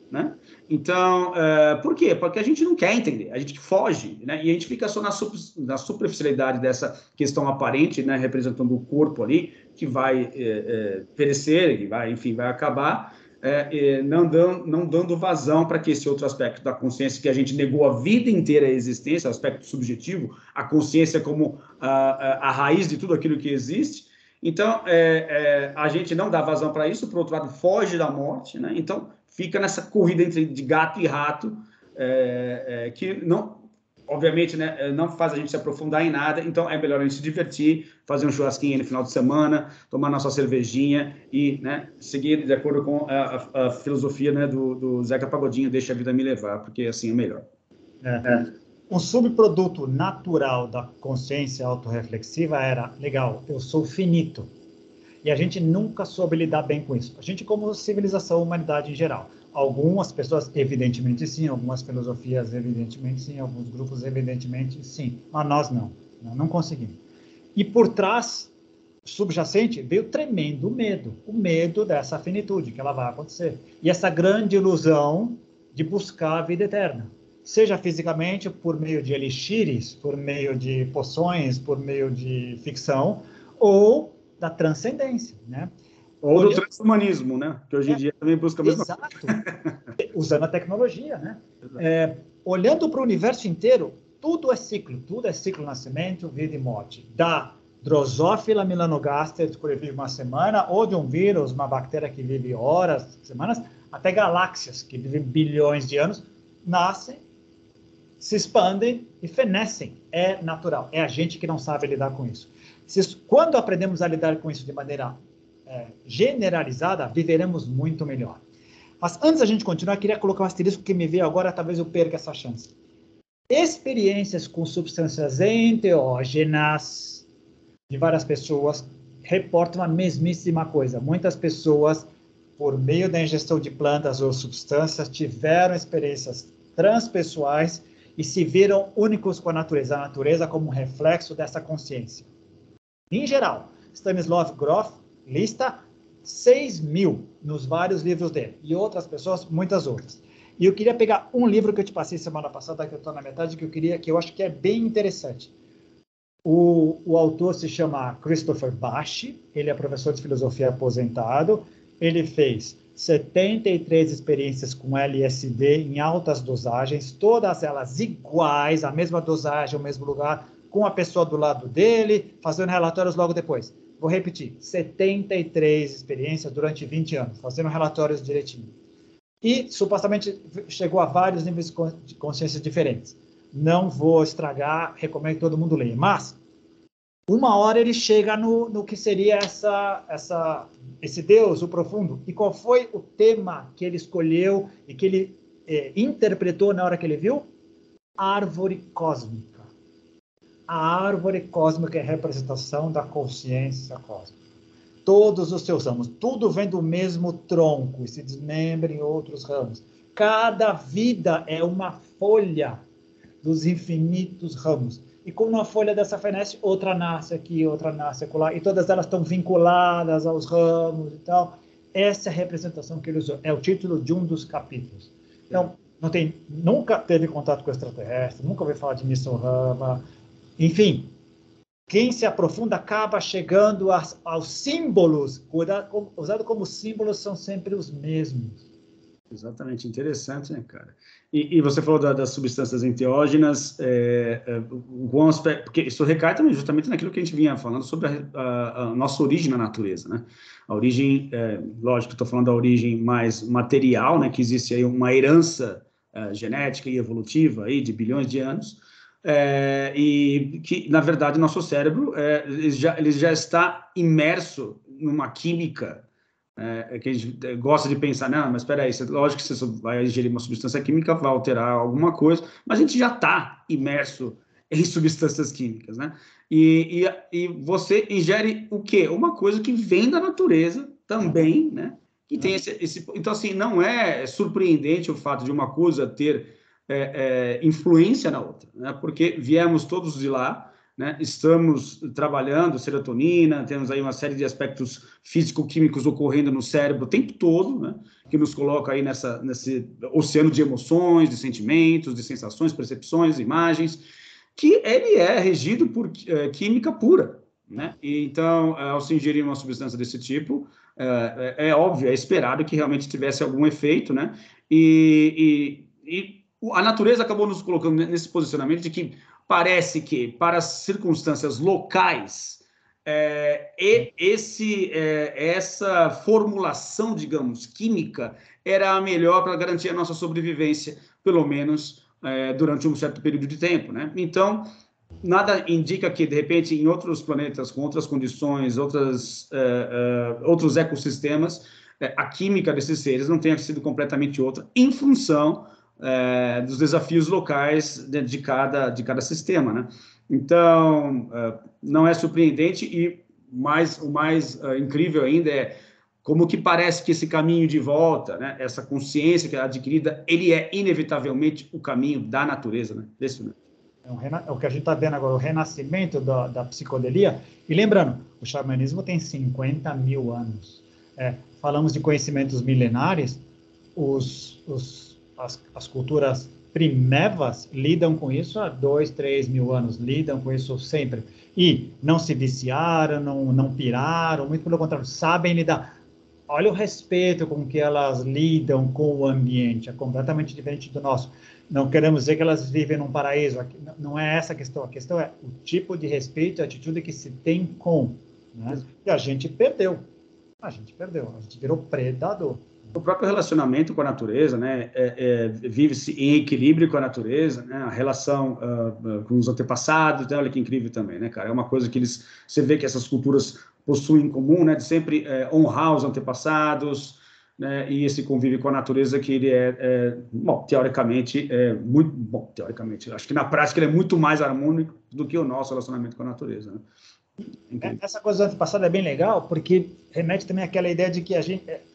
Speaker 2: né? Então, uh, por quê? Porque a gente não quer entender, a gente foge, né? E a gente fica só na, super, na superficialidade dessa questão aparente, né? Representando o corpo ali, que vai é, é, perecer, que vai, enfim, vai acabar, é, é, não, dando, não dando vazão para que esse outro aspecto da consciência, que a gente negou a vida inteira a existência, o aspecto subjetivo, a consciência como a, a, a raiz de tudo aquilo que existe. Então, é, é, a gente não dá vazão para isso, por outro lado, foge da morte, né? Então, fica nessa corrida entre de gato e rato, é, é, que não, obviamente, né, não faz a gente se aprofundar em nada. Então, é melhor a gente se divertir, fazer um churrasquinho no final de semana, tomar nossa cervejinha e, né, seguir de acordo com a, a, a filosofia, né, do, do Zeca Pagodinho, deixa a vida me levar, porque assim é melhor.
Speaker 1: É. É. Um subproduto natural da consciência autorreflexiva era, legal, eu sou finito. E a gente nunca soube lidar bem com isso. A gente, como civilização, humanidade em geral. Algumas pessoas, evidentemente, sim. Algumas filosofias, evidentemente, sim. Alguns grupos, evidentemente, sim. Mas nós não. Nós não conseguimos. E por trás, subjacente, veio tremendo medo. O medo dessa finitude, que ela vai acontecer. E essa grande ilusão de buscar a vida eterna. Seja fisicamente, por meio de elixires, por meio de poções, por meio de ficção, ou da transcendência, né?
Speaker 2: Ou do transhumanismo, né? Que hoje em
Speaker 1: é,
Speaker 2: dia também busca a mesma
Speaker 1: exato. coisa. Usando a tecnologia, né? É, olhando para o universo inteiro, tudo é ciclo, tudo é ciclo, nascimento, vida e morte. Da Drosophila melanogaster, que vive uma semana, ou de um vírus, uma bactéria que vive horas, semanas, até galáxias, que vivem bilhões de anos, nascem, se expandem e fenecem. É natural. É a gente que não sabe lidar com isso. Quando aprendemos a lidar com isso de maneira é, generalizada, viveremos muito melhor. Mas antes da gente continuar, eu queria colocar um asterisco que me veio agora, talvez eu perca essa chance. Experiências com substâncias enteógenas de várias pessoas reportam a mesmíssima coisa. Muitas pessoas, por meio da ingestão de plantas ou substâncias, tiveram experiências transpessoais e se viram únicos com a natureza, a natureza como um reflexo dessa consciência. Em geral, Stanislav Grof lista seis mil nos vários livros dele, e outras pessoas, muitas outras. E eu queria pegar um livro que eu te passei semana passada, que eu estou na metade, que eu queria, que eu acho que é bem interessante. O, o autor se chama Christopher Bashi, ele é professor de filosofia aposentado, ele fez setenta e três experiências com L S D em altas dosagens, todas elas iguais, a mesma dosagem, o mesmo lugar, com a pessoa do lado dele, fazendo relatórios logo depois. Vou repetir, setenta e três experiências durante vinte anos, fazendo relatórios direitinho. E, supostamente, chegou a vários níveis de consciência diferentes. Não vou estragar, recomendo que todo mundo leia. Mas, uma hora ele chega no, no que seria essa, essa, esse Deus, o profundo. E qual foi o tema que ele escolheu e que ele eh, interpretou na hora que ele viu? Árvore cósmica. A árvore cósmica é a representação da consciência cósmica. Todos os seus ramos, tudo vem do mesmo tronco e se desmembra em outros ramos. Cada vida é uma folha dos infinitos ramos. E como uma folha dessa fenece, outra nasce aqui, outra nasce acolá, e todas elas estão vinculadas aos ramos e tal. Essa é a representação que ele usou. É o título de um dos capítulos. Então, não tem, nunca teve contato com extraterrestre, nunca ouviu falar de Nissorama. Enfim, quem se aprofunda acaba chegando a, aos símbolos, usados como símbolos, são sempre os mesmos.
Speaker 2: Exatamente, interessante, né, cara? E, e você falou da, das substâncias enteógenas, é, é, um aspecto, porque isso recai também justamente naquilo que a gente vinha falando sobre a, a, a nossa origem na natureza, né? A origem, é, lógico, estou falando da origem mais material, né? Que existe aí uma herança é, genética e evolutiva aí de bilhões de anos, é, e que, na verdade, nosso cérebro é, ele já, ele já está imerso numa química é, que a gente gosta de pensar, não, mas espera aí, lógico que você vai ingerir uma substância química, vai alterar alguma coisa, mas a gente já está imerso em substâncias químicas, né? E, e, e você ingere o quê? Uma coisa que vem da natureza também, né? Que tem esse, esse, então, assim, não é surpreendente o fato de uma coisa ter é, é, influência na outra, né? Porque viemos todos de lá, né? Estamos trabalhando serotonina, temos aí uma série de aspectos físico-químicos ocorrendo no cérebro o tempo todo, né? Que nos coloca aí nessa, nesse oceano de emoções, de sentimentos, de sensações, percepções, imagens, que ele é regido por é, química pura, né? E, então, ao se ingerir uma substância desse tipo, é, é, é óbvio, é esperado que realmente tivesse algum efeito, né? E, e, e a natureza acabou nos colocando nesse posicionamento de que parece que, para as circunstâncias locais, é, e esse, é, essa formulação, digamos, química, era a melhor para garantir a nossa sobrevivência, pelo menos é, durante um certo período de tempo, né? Então, nada indica que, de repente, em outros planetas, com outras condições, outras, é, é, outros ecossistemas, é, a química desses seres não tenha sido completamente outra, em função É, dos desafios locais de, de, cada, de cada sistema, né? Então, é, não é surpreendente e mais, o mais é, incrível ainda é como que parece que esse caminho de volta, né, essa consciência que é adquirida, ele é inevitavelmente o caminho da natureza, né? Desse, né?
Speaker 1: É, um é o que a gente está vendo agora, o renascimento da, da psicodelia. E lembrando, o xamanismo tem cinquenta mil anos. É, falamos de conhecimentos milenares, os... os As, as culturas primevas lidam com isso há dois, três mil anos, lidam com isso sempre. E não se viciaram, não, não piraram, muito pelo contrário, sabem lidar. Olha o respeito com que elas lidam com o ambiente, é completamente diferente do nosso. Não queremos dizer que elas vivem num paraíso, não é essa a questão. A questão é o tipo de respeito e atitude que se tem com. Né? E a gente perdeu. A gente perdeu, a gente virou predador.
Speaker 2: O próprio relacionamento com a natureza, né, é, é, vive-se em equilíbrio com a natureza, né, a relação uh, uh, com os antepassados, então, olha que incrível também, né, cara, é uma coisa que eles, você vê que essas culturas possuem em comum, né, de sempre é, honrar os antepassados, né, e esse convívio com a natureza que ele é, é bom, teoricamente, é muito, bom, teoricamente, acho que na prática ele é muito mais harmônico do que o nosso relacionamento com a natureza, né.
Speaker 1: Incrível. Essa coisa do antepassado é bem legal, porque remete também àquela ideia de que a gente... É,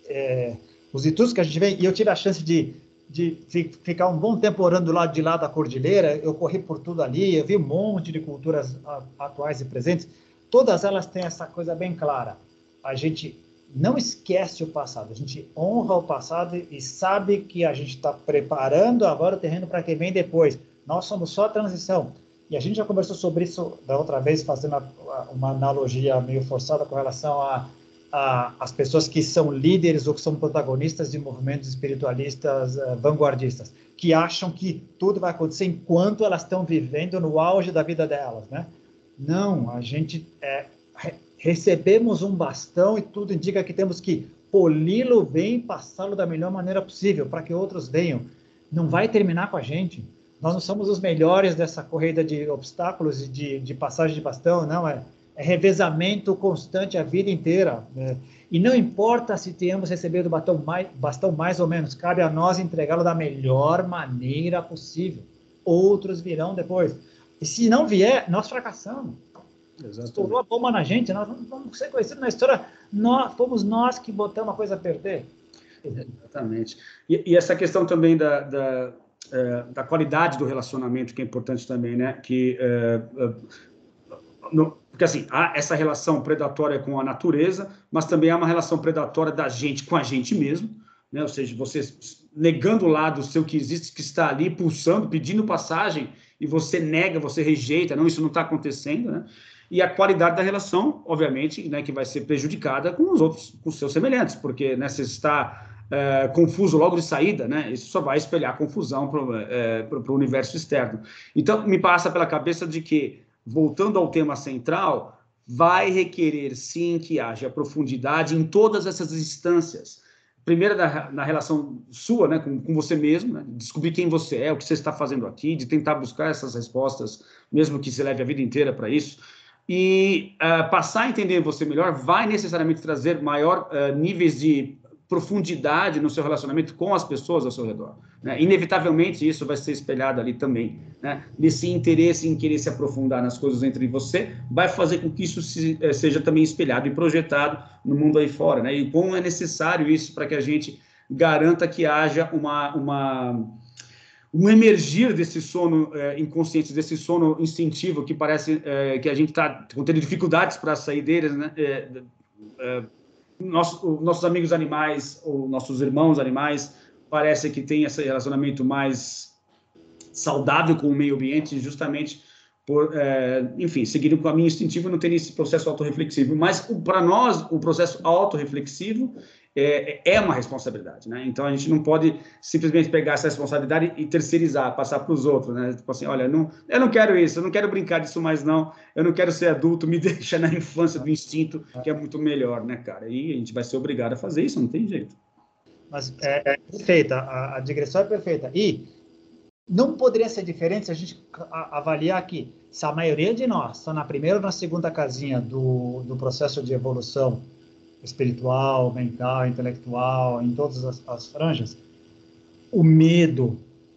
Speaker 1: É, os estudos que a gente vê, e eu tive a chance de, de, de ficar um bom tempo orando do lado de lá da cordilheira, eu corri por tudo ali, eu vi um monte de culturas atuais e presentes, todas elas têm essa coisa bem clara. A gente não esquece o passado, a gente honra o passado e sabe que a gente está preparando agora o terreno para quem vem depois. Nós somos só a transição. E a gente já conversou sobre isso da outra vez, fazendo uma analogia meio forçada com relação a A, as pessoas que são líderes ou que são protagonistas de movimentos espiritualistas uh, vanguardistas, que acham que tudo vai acontecer enquanto elas estão vivendo no auge da vida delas, né? Não, a gente é, re recebemos um bastão e tudo indica que temos que poli-lo bem e passá-lo da melhor maneira possível para que outros venham. Não vai terminar com a gente. Nós não somos os melhores dessa corrida de obstáculos e de, de passagem de bastão, não é? É revezamento constante a vida inteira. Né? E não importa se tenhamos recebido o bastão mais, bastão mais ou menos, cabe a nós entregá-lo da melhor maneira possível. Outros virão depois. E se não vier, nós fracassamos. Exatamente. Estourou a bomba na gente, nós não vamos ser conhecidos na história, nós, fomos nós que botamos a coisa a perder.
Speaker 2: Exatamente. E, e essa questão também da, da, uh, da qualidade do relacionamento, que é importante também, né? Que... Uh, uh, no, porque, assim, há essa relação predatória com a natureza, mas também há uma relação predatória da gente com a gente mesmo, né? Ou seja, você negando o lado seu que existe, que está ali pulsando, pedindo passagem, e você nega, você rejeita, não, isso não está acontecendo, né? E a qualidade da relação, obviamente, né, que vai ser prejudicada com os outros, com os seus semelhantes, porque, né, você está é, confuso logo de saída, né? Isso só vai espelhar confusão para o é, pro universo externo. Então, me passa pela cabeça de que, voltando ao tema central, vai requerer, sim, que haja profundidade em todas essas instâncias. Primeiro, na, na relação sua, né, com, com você mesmo, né, descobrir quem você é, o que você está fazendo aqui, de tentar buscar essas respostas, mesmo que você leve a vida inteira para isso. E uh, passar a entender você melhor vai necessariamente trazer maior uh, níveis de profundidade no seu relacionamento com as pessoas ao seu redor, né? Inevitavelmente isso vai ser espelhado ali também, né? Nesse interesse em querer se aprofundar nas coisas entre você, vai fazer com que isso se, eh, seja também espelhado e projetado no mundo aí fora, né? E como é necessário isso para que a gente garanta que haja uma, uma, um emergir desse sono é, inconsciente, desse sono instintivo que parece é, que a gente está tendo dificuldades para sair deles, né? É, é, nosso, nossos amigos animais, ou nossos irmãos animais, parece que tem esse relacionamento mais saudável com o meio ambiente, justamente por, é, enfim, seguir o caminho instintivo, não ter esse processo autorreflexivo. Mas, para nós, o processo autorreflexivo é, é uma responsabilidade, né? Então, a gente não pode simplesmente pegar essa responsabilidade e terceirizar, passar para os outros, né? Tipo assim, olha, não, eu não quero isso, eu não quero brincar disso mais, não, eu não quero ser adulto, me deixa na infância do instinto, que é muito melhor, né, cara? E a gente vai ser obrigado a fazer isso, não tem jeito.
Speaker 1: Mas é, é perfeita, a, a digressão é perfeita. E não poderia ser diferente se a gente avaliar aqui se a maioria de nós está na primeira ou na segunda casinha do, do processo de evolução espiritual, mental, intelectual, em todas as, as franjas, o medo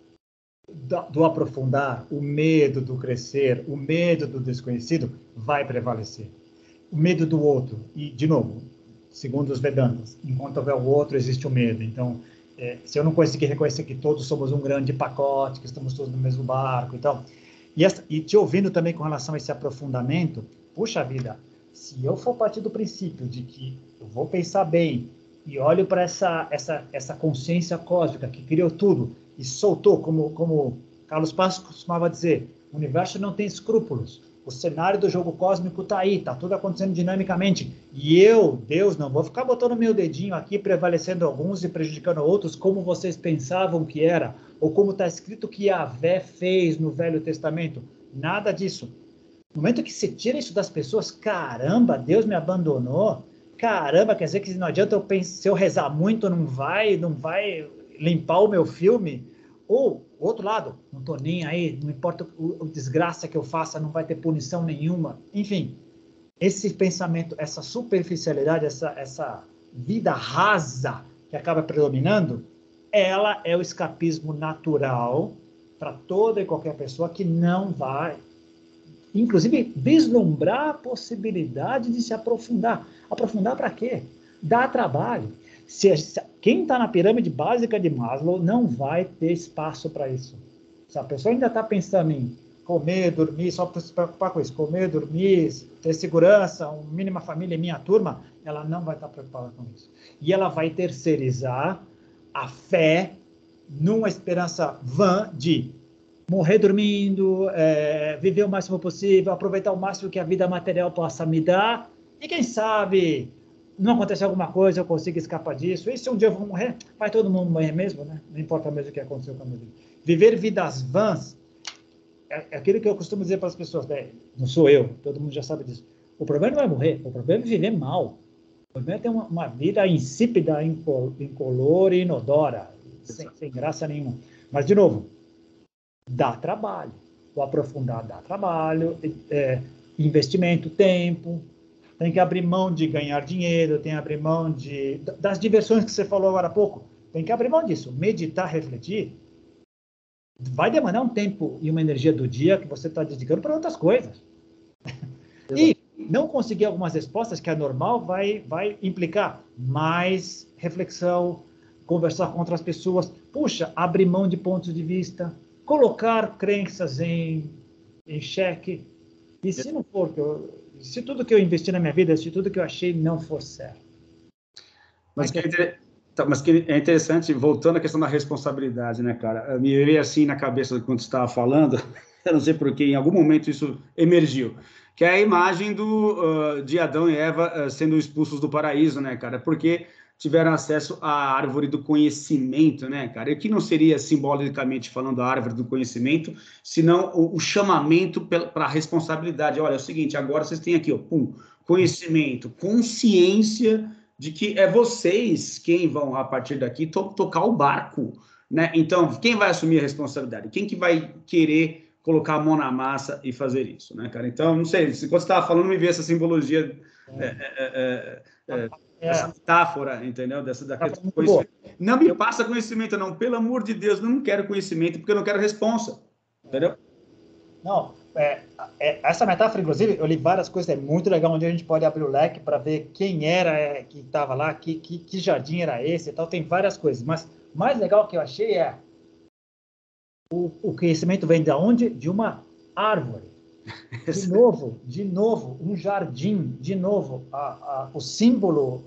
Speaker 1: do, do aprofundar, o medo do crescer, o medo do desconhecido vai prevalecer. O medo do outro, e, de novo, segundo os Vedantas, enquanto houver o outro, existe o medo. Então, é, se eu não conseguir reconhecer que todos somos um grande pacote, que estamos todos no mesmo barco, então, e, essa, e te ouvindo também com relação a esse aprofundamento, puxa vida, se eu for partir do princípio de que eu vou pensar bem e olho para essa, essa, essa consciência cósmica que criou tudo e soltou, como, como Carlos Passos costumava dizer, o universo não tem escrúpulos. O cenário do jogo cósmico está aí, está tudo acontecendo dinamicamente. E eu, Deus, não vou ficar botando meu dedinho aqui, prevalecendo alguns e prejudicando outros, como vocês pensavam que era, ou como está escrito que Yahvé fez no Velho Testamento. Nada disso. No momento que você tira isso das pessoas, caramba, Deus me abandonou. Caramba, quer dizer que não adianta eu pensar, se eu rezar muito, não vai, não vai limpar o meu filme. Ou, outro lado, não estou nem aí, não importa o, o desgraça que eu faça, não vai ter punição nenhuma. Enfim, esse pensamento, essa superficialidade, essa, essa vida rasa que acaba predominando, ela é o escapismo natural para toda e qualquer pessoa que não vai, inclusive, vislumbrar a possibilidade de se aprofundar. Aprofundar para quê? Dá trabalho. Se, se, quem está na pirâmide básica de Maslow não vai ter espaço para isso. Se a pessoa ainda está pensando em comer, dormir, só para se preocupar com isso, comer, dormir, ter segurança, uma mínima família, minha turma, ela não vai estar preocupada com isso. E ela vai terceirizar a fé numa esperança vã de morrer dormindo, é, viver o máximo possível, aproveitar o máximo que a vida material possa me dar, e quem sabe não acontecer alguma coisa, eu consigo escapar disso, e se um dia eu vou morrer, vai todo mundo morrer mesmo, né? Não importa mesmo o que aconteceu com a minha vida. Viver vidas vãs é, é aquilo que eu costumo dizer para as pessoas, né? Não sou eu, todo mundo já sabe disso. O problema não é morrer, o problema é viver mal. O problema é ter uma, uma vida insípida, incolor e inodora, sem, sem graça nenhuma. Mas, de novo, dá trabalho. O aprofundar dá trabalho, é, investimento, tempo, tem que abrir mão de ganhar dinheiro, tem que abrir mão de, das diversões que você falou agora há pouco, tem que abrir mão disso. Meditar, refletir, vai demandar um tempo e uma energia do dia que você está dedicando para outras coisas. E não conseguir algumas respostas, que é normal, vai, vai implicar mais reflexão, conversar com outras pessoas, puxa, abrir mão de pontos de vista, colocar crenças em, em xeque. E se não for, que eu, se tudo que eu investi na minha vida, se tudo que eu achei não for certo.
Speaker 2: Mas que, é inter... tá, mas que é interessante, voltando à questão da responsabilidade, né, cara? Me veio assim na cabeça quando você estava falando, eu não sei porquê, em algum momento isso emergiu, que é a imagem do, uh, de Adão e Eva uh, sendo expulsos do paraíso, né, cara? Porque tiveram acesso à árvore do conhecimento, né, cara? E que não seria, simbolicamente falando, a árvore do conhecimento, senão o, o chamamento para a responsabilidade. Olha, é o seguinte, agora vocês têm aqui, ó, pum, conhecimento, consciência de que é vocês quem vão, a partir daqui, to tocar o barco, né? Então, quem vai assumir a responsabilidade? Quem que vai querer colocar a mão na massa e fazer isso, né, cara? Então, não sei, quando você estava falando, me veio essa simbologia... É. É, é, é, É. essa metáfora, entendeu? Dessa, daquela conhecimento. Não me passa conhecimento, não. Pelo amor de Deus, não quero conhecimento, porque eu não quero responsa. Entendeu?
Speaker 1: Não, é, é, essa metáfora, inclusive, eu li várias coisas, é muito legal, onde a gente pode abrir o leque para ver quem era é, que estava lá, que, que, que jardim era esse e tal, tem várias coisas. Mas o mais legal que eu achei é O, o conhecimento vem de onde? De uma árvore. De novo, de novo, um jardim, de novo, a, a, o símbolo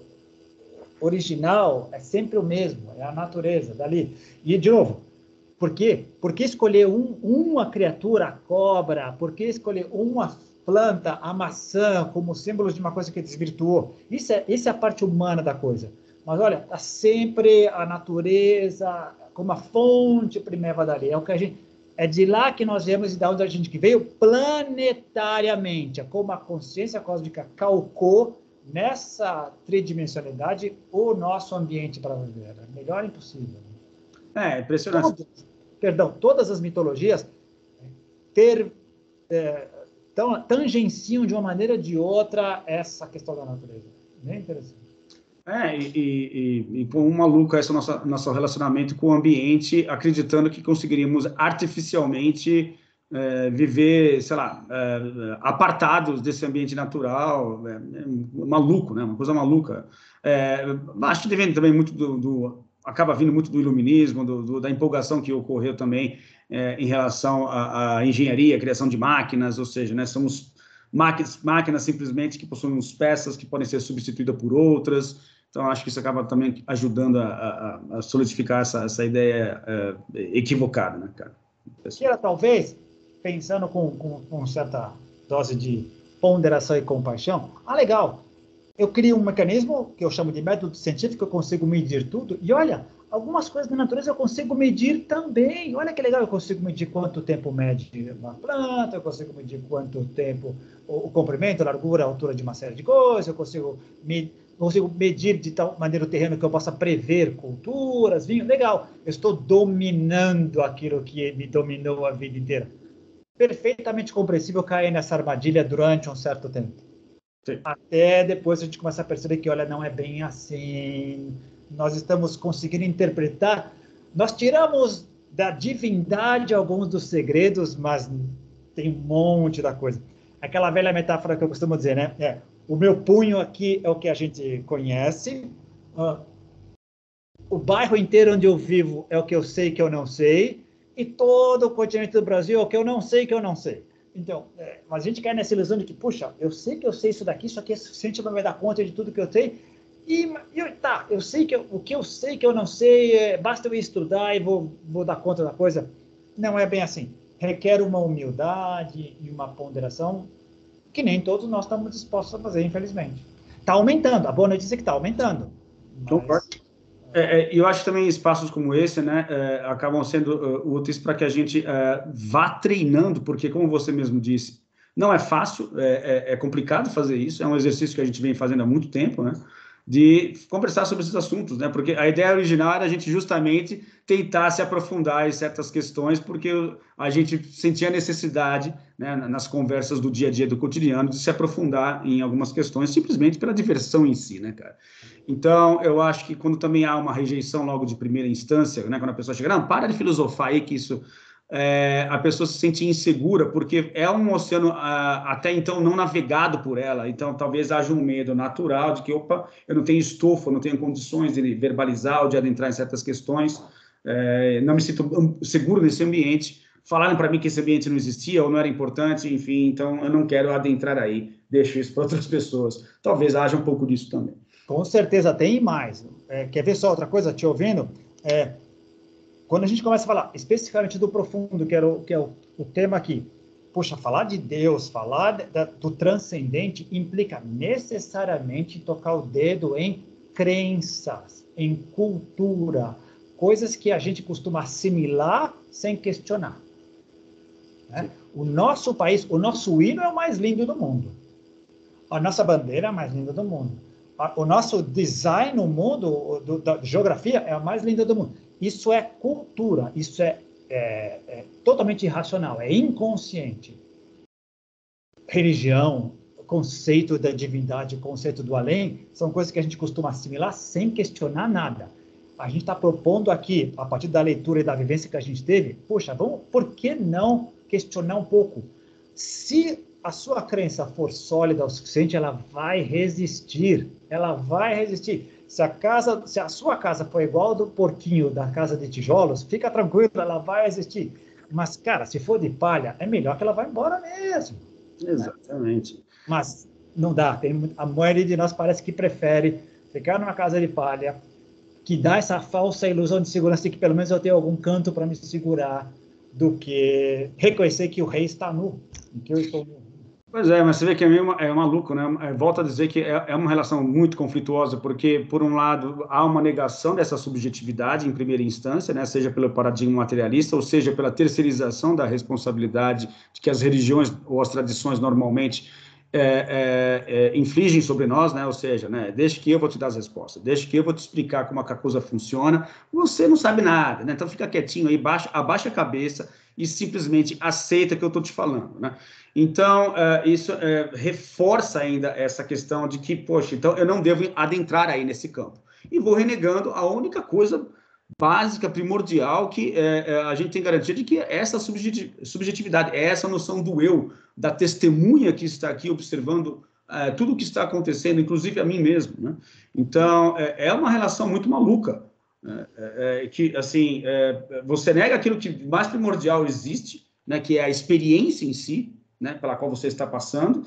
Speaker 1: original é sempre o mesmo, é a natureza dali. E, de novo, por quê? Por que escolher um, uma criatura, a cobra? Por que escolher uma planta, a maçã, como símbolo de uma coisa que desvirtuou? Isso é, isso é a parte humana da coisa. Mas, olha, está sempre a natureza como a fonte primeira dali. É o que a gente... É de lá que nós viemos e de onde a gente veio planetariamente. É como a consciência cósmica calcou nessa tridimensionalidade o nosso ambiente para viver. É melhor impossível.
Speaker 2: É, impressionante.
Speaker 1: Todas, perdão, todas as mitologias ter, é, tão, tangenciam de uma maneira ou de outra essa questão da natureza. Bem interessante.
Speaker 2: É, e, e, e com um maluco esse nosso, nosso relacionamento com o ambiente, acreditando que conseguiríamos artificialmente é, viver, sei lá, é, apartados desse ambiente natural, é, é maluco, né? Uma coisa maluca. É, acho que vem também muito do, do, acaba vindo muito do iluminismo, do, do, da empolgação que ocorreu também é, em relação à, à engenharia, à criação de máquinas, ou seja, né, somos máquinas, máquinas simplesmente que possuem peças que podem ser substituídas por outras. Então, acho que isso acaba também ajudando a, a, a solidificar essa, essa ideia é, equivocada, né, cara?
Speaker 1: Que era, talvez, pensando com, com, com certa dose de ponderação e compaixão, ah, legal, eu crio um mecanismo que eu chamo de método científico, eu consigo medir tudo, e olha, algumas coisas da natureza eu consigo medir também. Olha que legal, eu consigo medir quanto tempo mede uma planta, eu consigo medir quanto tempo o, o comprimento, a largura, a altura de uma série de coisas, eu consigo medir... consigo medir de tal maneira o terreno que eu possa prever culturas, vinho, legal. Eu estou dominando aquilo que me dominou a vida inteira. Perfeitamente compreensível cair nessa armadilha durante um certo tempo. Sim. Até depois a gente começa a perceber que, olha, não é bem assim. Nós estamos conseguindo interpretar. Nós tiramos da divindade alguns dos segredos, mas tem um monte da coisa. Aquela velha metáfora que eu costumo dizer, né? É, o meu punho aqui é o que a gente conhece. Uh, o bairro inteiro onde eu vivo é o que eu sei que eu não sei. E todo o continente do Brasil é o que eu não sei que eu não sei. Então, é, mas a gente cai nessa ilusão de que, puxa, eu sei que eu sei isso daqui, isso aqui é suficiente para me dar conta de tudo que eu sei. E, e tá, eu sei que eu, o que eu sei que eu não sei, é, basta eu estudar e vou, vou dar conta da coisa. Não é bem assim. Requer uma humildade e uma ponderação que nem todos nós estamos dispostos a fazer, infelizmente. Está aumentando, a boa notícia é que está aumentando.
Speaker 2: Mas... É, é, eu acho também espaços como esse, né, é, acabam sendo uh, úteis para que a gente uh, vá treinando, porque, como você mesmo disse, não é fácil, é, é, é complicado fazer isso, é um exercício que a gente vem fazendo há muito tempo, né, de conversar sobre esses assuntos, né, porque a ideia original era a gente justamente tentar se aprofundar em certas questões, porque a gente sentia necessidade, né, nas conversas do dia a dia, do cotidiano, de se aprofundar em algumas questões, simplesmente pela diversão em si, né, cara. Então, eu acho que quando também há uma rejeição logo de primeira instância, né, quando a pessoa chega, não, para de filosofar aí, que isso... É, a pessoa se sente insegura, porque é um oceano a, até então não navegado por ela, então talvez haja um medo natural de que, opa, eu não tenho estofo, eu não tenho condições de verbalizar ou de adentrar em certas questões, é, não me sinto seguro nesse ambiente, falaram para mim que esse ambiente não existia ou não era importante, enfim, então eu não quero adentrar aí, deixo isso para outras pessoas. Talvez haja um pouco disso também.
Speaker 1: Com certeza tem mais. É, quer ver só outra coisa, te ouvindo? É, quando a gente começa a falar especificamente do profundo, que, era o, que é o, o tema aqui, poxa, falar de Deus, falar de, da, do transcendente implica necessariamente tocar o dedo em crenças, em cultura, coisas que a gente costuma assimilar sem questionar. Né? O nosso país, o nosso hino é o mais lindo do mundo. A nossa bandeira é a mais linda do mundo. O nosso design no mundo, do, da geografia, é a mais linda do mundo. Isso é cultura, isso é, é, é totalmente irracional, é inconsciente. Religião, conceito da divindade, conceito do além, são coisas que a gente costuma assimilar sem questionar nada. A gente está propondo aqui, a partir da leitura e da vivência que a gente teve, poxa, vamos, por que não questionar um pouco? Se a sua crença for sólida o suficiente, ela vai resistir, ela vai resistir. Se a, casa, se a sua casa for igual ao do porquinho da casa de tijolos, fica tranquilo, ela vai existir. Mas, cara, se for de palha, é melhor que ela vá embora mesmo.
Speaker 2: Exatamente.
Speaker 1: Né? Mas não dá. Tem, a maioria de nós parece que prefere ficar numa casa de palha, que dá essa falsa ilusão de segurança de que pelo menos eu tenho algum canto para me segurar, do que reconhecer que o rei está nu, que eu estou nu.
Speaker 2: Pois é, mas você vê que é, meio, é maluco, né? Volto a dizer que é, é uma relação muito conflituosa, porque, por um lado, há uma negação dessa subjetividade em primeira instância, né? Seja pelo paradigma materialista, ou seja, pela terceirização da responsabilidade de que as religiões ou as tradições normalmente é, é, é, infligem sobre nós, né? Ou seja, né? Deixa que eu vou te dar as respostas, deixa que eu vou te explicar como a coisa funciona, você não sabe nada, né? Então fica quietinho aí, baixa, abaixa a cabeça e simplesmente aceita o que eu estou te falando, né? Então, uh, isso uh, reforça ainda essa questão de que, poxa, então eu não devo adentrar aí nesse campo. E vou renegando a única coisa básica, primordial, que uh, a gente tem garantia de que é essa subjetividade, é essa noção do eu, da testemunha que está aqui observando uh, tudo o que está acontecendo, inclusive a mim mesmo, né? Então, uh, é uma relação muito maluca, né? Uh, que, assim, uh, você nega aquilo que mais primordial existe, né, que é a experiência em si, né, pela qual você está passando,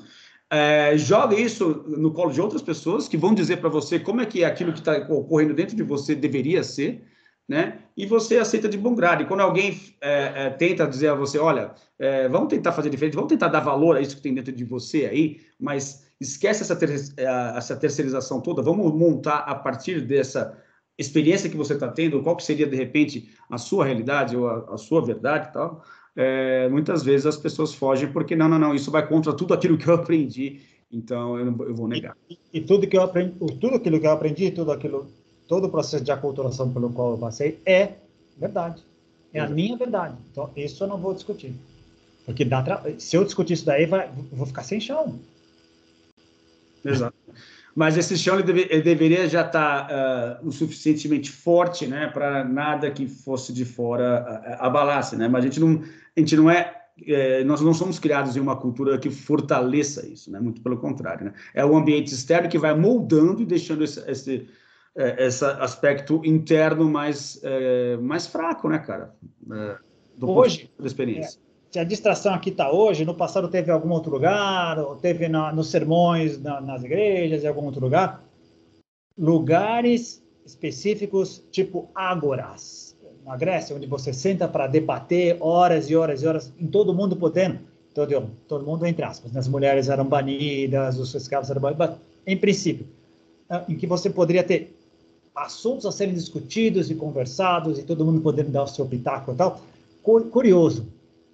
Speaker 2: é, joga isso no colo de outras pessoas que vão dizer para você como é que é aquilo que está ocorrendo dentro de você deveria ser, né, e você aceita de bom grado. E quando alguém é, é, tenta dizer a você, olha, é, vamos tentar fazer diferente, vamos tentar dar valor a isso que tem dentro de você aí, mas esquece essa, ter essa terceirização toda, vamos montar a partir dessa experiência que você está tendo, qual que seria, de repente, a sua realidade ou a, a sua verdade e tal. É, muitas vezes as pessoas fogem porque não, não, não, isso vai contra tudo aquilo que eu aprendi, então eu, não, eu vou negar.
Speaker 1: E, e, tudo que eu aprendi, tudo aquilo que eu aprendi, tudo aquilo, todo o processo de aculturação pelo qual eu passei é verdade, é Exato. A minha verdade. Então isso eu não vou discutir, porque dá tra... se eu discutir isso daí, vai, eu vou ficar sem chão.
Speaker 2: Exato. Mas esse chão ele, deve, ele deveria já estar uh, o suficientemente forte, né, para nada que fosse de fora uh, abalasse, né? Mas a gente não, a gente não é, é, nós não somos criados em uma cultura que fortaleça isso, né? Muito pelo contrário, né? É o ambiente externo que vai moldando e deixando esse, esse, é, esse aspecto interno mais, é, mais fraco, né, cara? É, do
Speaker 1: Hoje,
Speaker 2: ponto da experiência.
Speaker 1: É. Se a distração aqui está hoje, no passado teve em algum outro lugar, ou teve na, nos sermões, na, nas igrejas, em algum outro lugar, lugares específicos, tipo ágoras, na Grécia, onde você senta para debater horas e horas e horas, em todo mundo podendo, todo, todo mundo entre aspas, né? As mulheres eram banidas, os escravos eram banidos, em princípio, em que você poderia ter assuntos a serem discutidos e conversados, e todo mundo podendo dar o seu pitaco e tal. Curioso.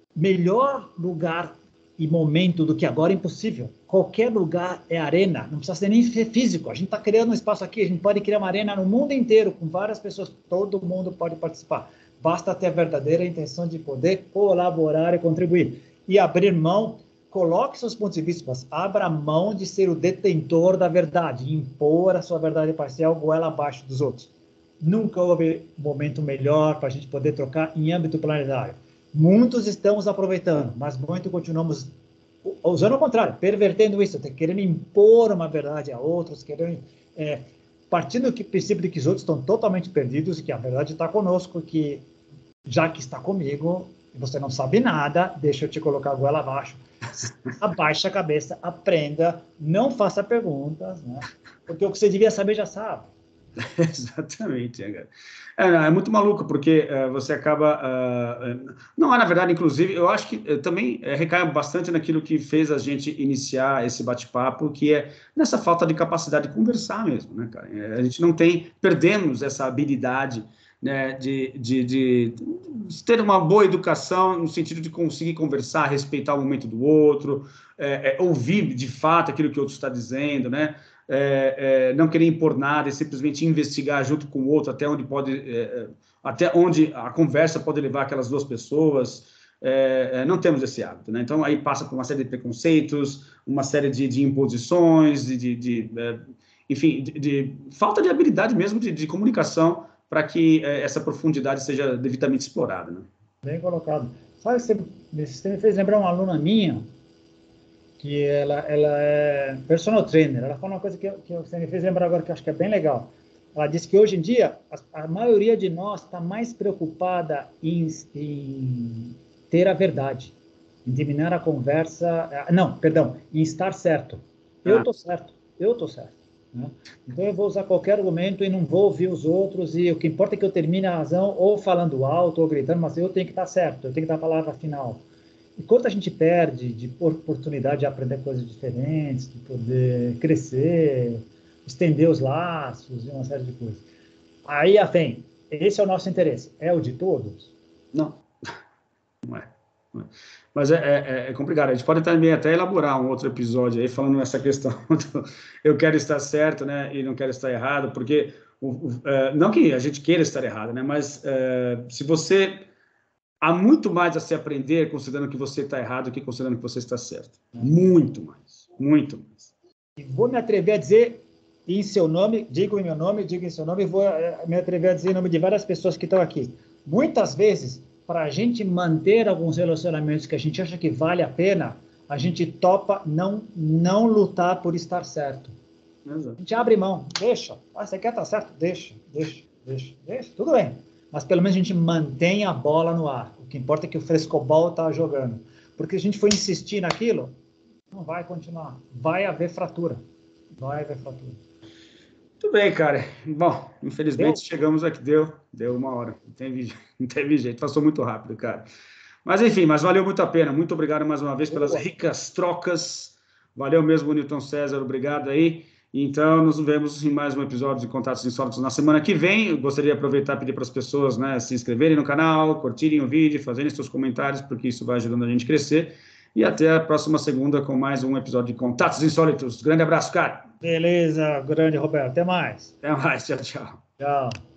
Speaker 1: Melhor lugar e momento do que agora é impossível. Qualquer lugar é arena, não precisa ser nem físico. A gente está criando um espaço aqui, a gente pode criar uma arena no mundo inteiro, com várias pessoas, todo mundo pode participar. Basta ter a verdadeira intenção de poder colaborar e contribuir. E abrir mão, coloque seus pontos de vista, mas abra mão de ser o detentor da verdade, impor a sua verdade parcial goela abaixo dos outros. Nunca houve momento melhor para a gente poder trocar em âmbito planetário. Muitos estamos aproveitando, mas muitos continuamos usando o contrário, pervertendo isso, querendo impor uma verdade a outros, querendo, é, partindo do princípio de que os outros estão totalmente perdidos e que a verdade está conosco, que já que está comigo, você não sabe nada, deixa eu te colocar a goela abaixo. Abaixa a cabeça, aprenda, não faça perguntas, né? Porque o que você devia saber já sabe.
Speaker 2: Exatamente, é, é, é muito maluco, porque uh, você acaba... Uh, não, na verdade, inclusive, eu acho que uh, também uh, recai bastante naquilo que fez a gente iniciar esse bate-papo, que é nessa falta de capacidade de conversar mesmo, né, cara? A gente não tem, perdemos essa habilidade, né, de, de, de, de ter uma boa educação no sentido de conseguir conversar, respeitar o momento do outro, é, é, ouvir de fato aquilo que o outro está dizendo, né? É, é, não querer impor nada e simplesmente investigar junto com o outro até onde pode, é, até onde a conversa pode levar aquelas duas pessoas. É, não temos esse hábito, né? Então aí passa por uma série de preconceitos, uma série de, de imposições, de, de, de é, enfim, de, de falta de habilidade mesmo de, de comunicação para que é, essa profundidade seja devidamente explorada, né?
Speaker 1: Bem colocado. Sabe, você, você me fez lembrar uma aluna minha que ela, ela é personal trainer. Ela fala uma coisa que, que você me fez lembrar agora, que eu acho que é bem legal. Ela disse que hoje em dia, a, a maioria de nós está mais preocupada em, em ter a verdade, em terminar a conversa, não, perdão, em estar certo. Eu estou ah. certo, eu estou certo. Né? Então eu vou usar qualquer argumento e não vou ouvir os outros, e o que importa é que eu termine a razão ou falando alto ou gritando, mas eu tenho que estar certo, eu tenho que dar a palavra final. E quanto a gente perde de oportunidade de aprender coisas diferentes, de poder crescer, estender os laços e uma série de coisas. Aí, afim, esse é o nosso interesse. É o de todos?
Speaker 2: Não, não é. Não é. Mas é, é, é complicado. A gente pode também até elaborar um outro episódio aí falando nessa questão do eu quero estar certo, né, e não quero estar errado, porque o, o, é, não que a gente queira estar errado, né, mas é, se você há muito mais a se aprender considerando que você está errado do que considerando que você está certo. Muito mais, muito mais.
Speaker 1: E vou me atrever a dizer em seu nome, digo em meu nome, digo em seu nome, e vou me atrever a dizer em nome de várias pessoas que estão aqui. Muitas vezes, para a gente manter alguns relacionamentos que a gente acha que vale a pena, a gente topa não, não lutar por estar certo. Exato. A gente abre mão, deixa. Ah, você quer estar certo? Deixa, deixa, deixa, deixa. Tudo bem. Mas pelo menos a gente mantém a bola no ar. O que importa é que o frescobol está jogando. Porque se a gente for insistir naquilo, não vai continuar. Vai haver fratura. Vai haver fratura.
Speaker 2: Muito bem, cara. Bom, infelizmente deu? chegamos aqui. Deu, deu uma hora. Não teve, não teve jeito. Passou muito rápido, cara. Mas enfim, mas valeu muito a pena. Muito obrigado mais uma vez pelas Boa. ricas trocas. Valeu mesmo, Newton César. Obrigado aí. Então, nos vemos em mais um episódio de Contatos Insólitos na semana que vem. Eu gostaria de aproveitar e pedir para as pessoas, né, se inscreverem no canal, curtirem o vídeo, fazerem seus comentários, porque isso vai ajudando a gente a crescer. E até a próxima segunda com mais um episódio de Contatos Insólitos. Grande abraço, cara.
Speaker 1: Beleza, grande Roberto. Até mais.
Speaker 2: Até mais. Tchau, tchau.
Speaker 1: Tchau.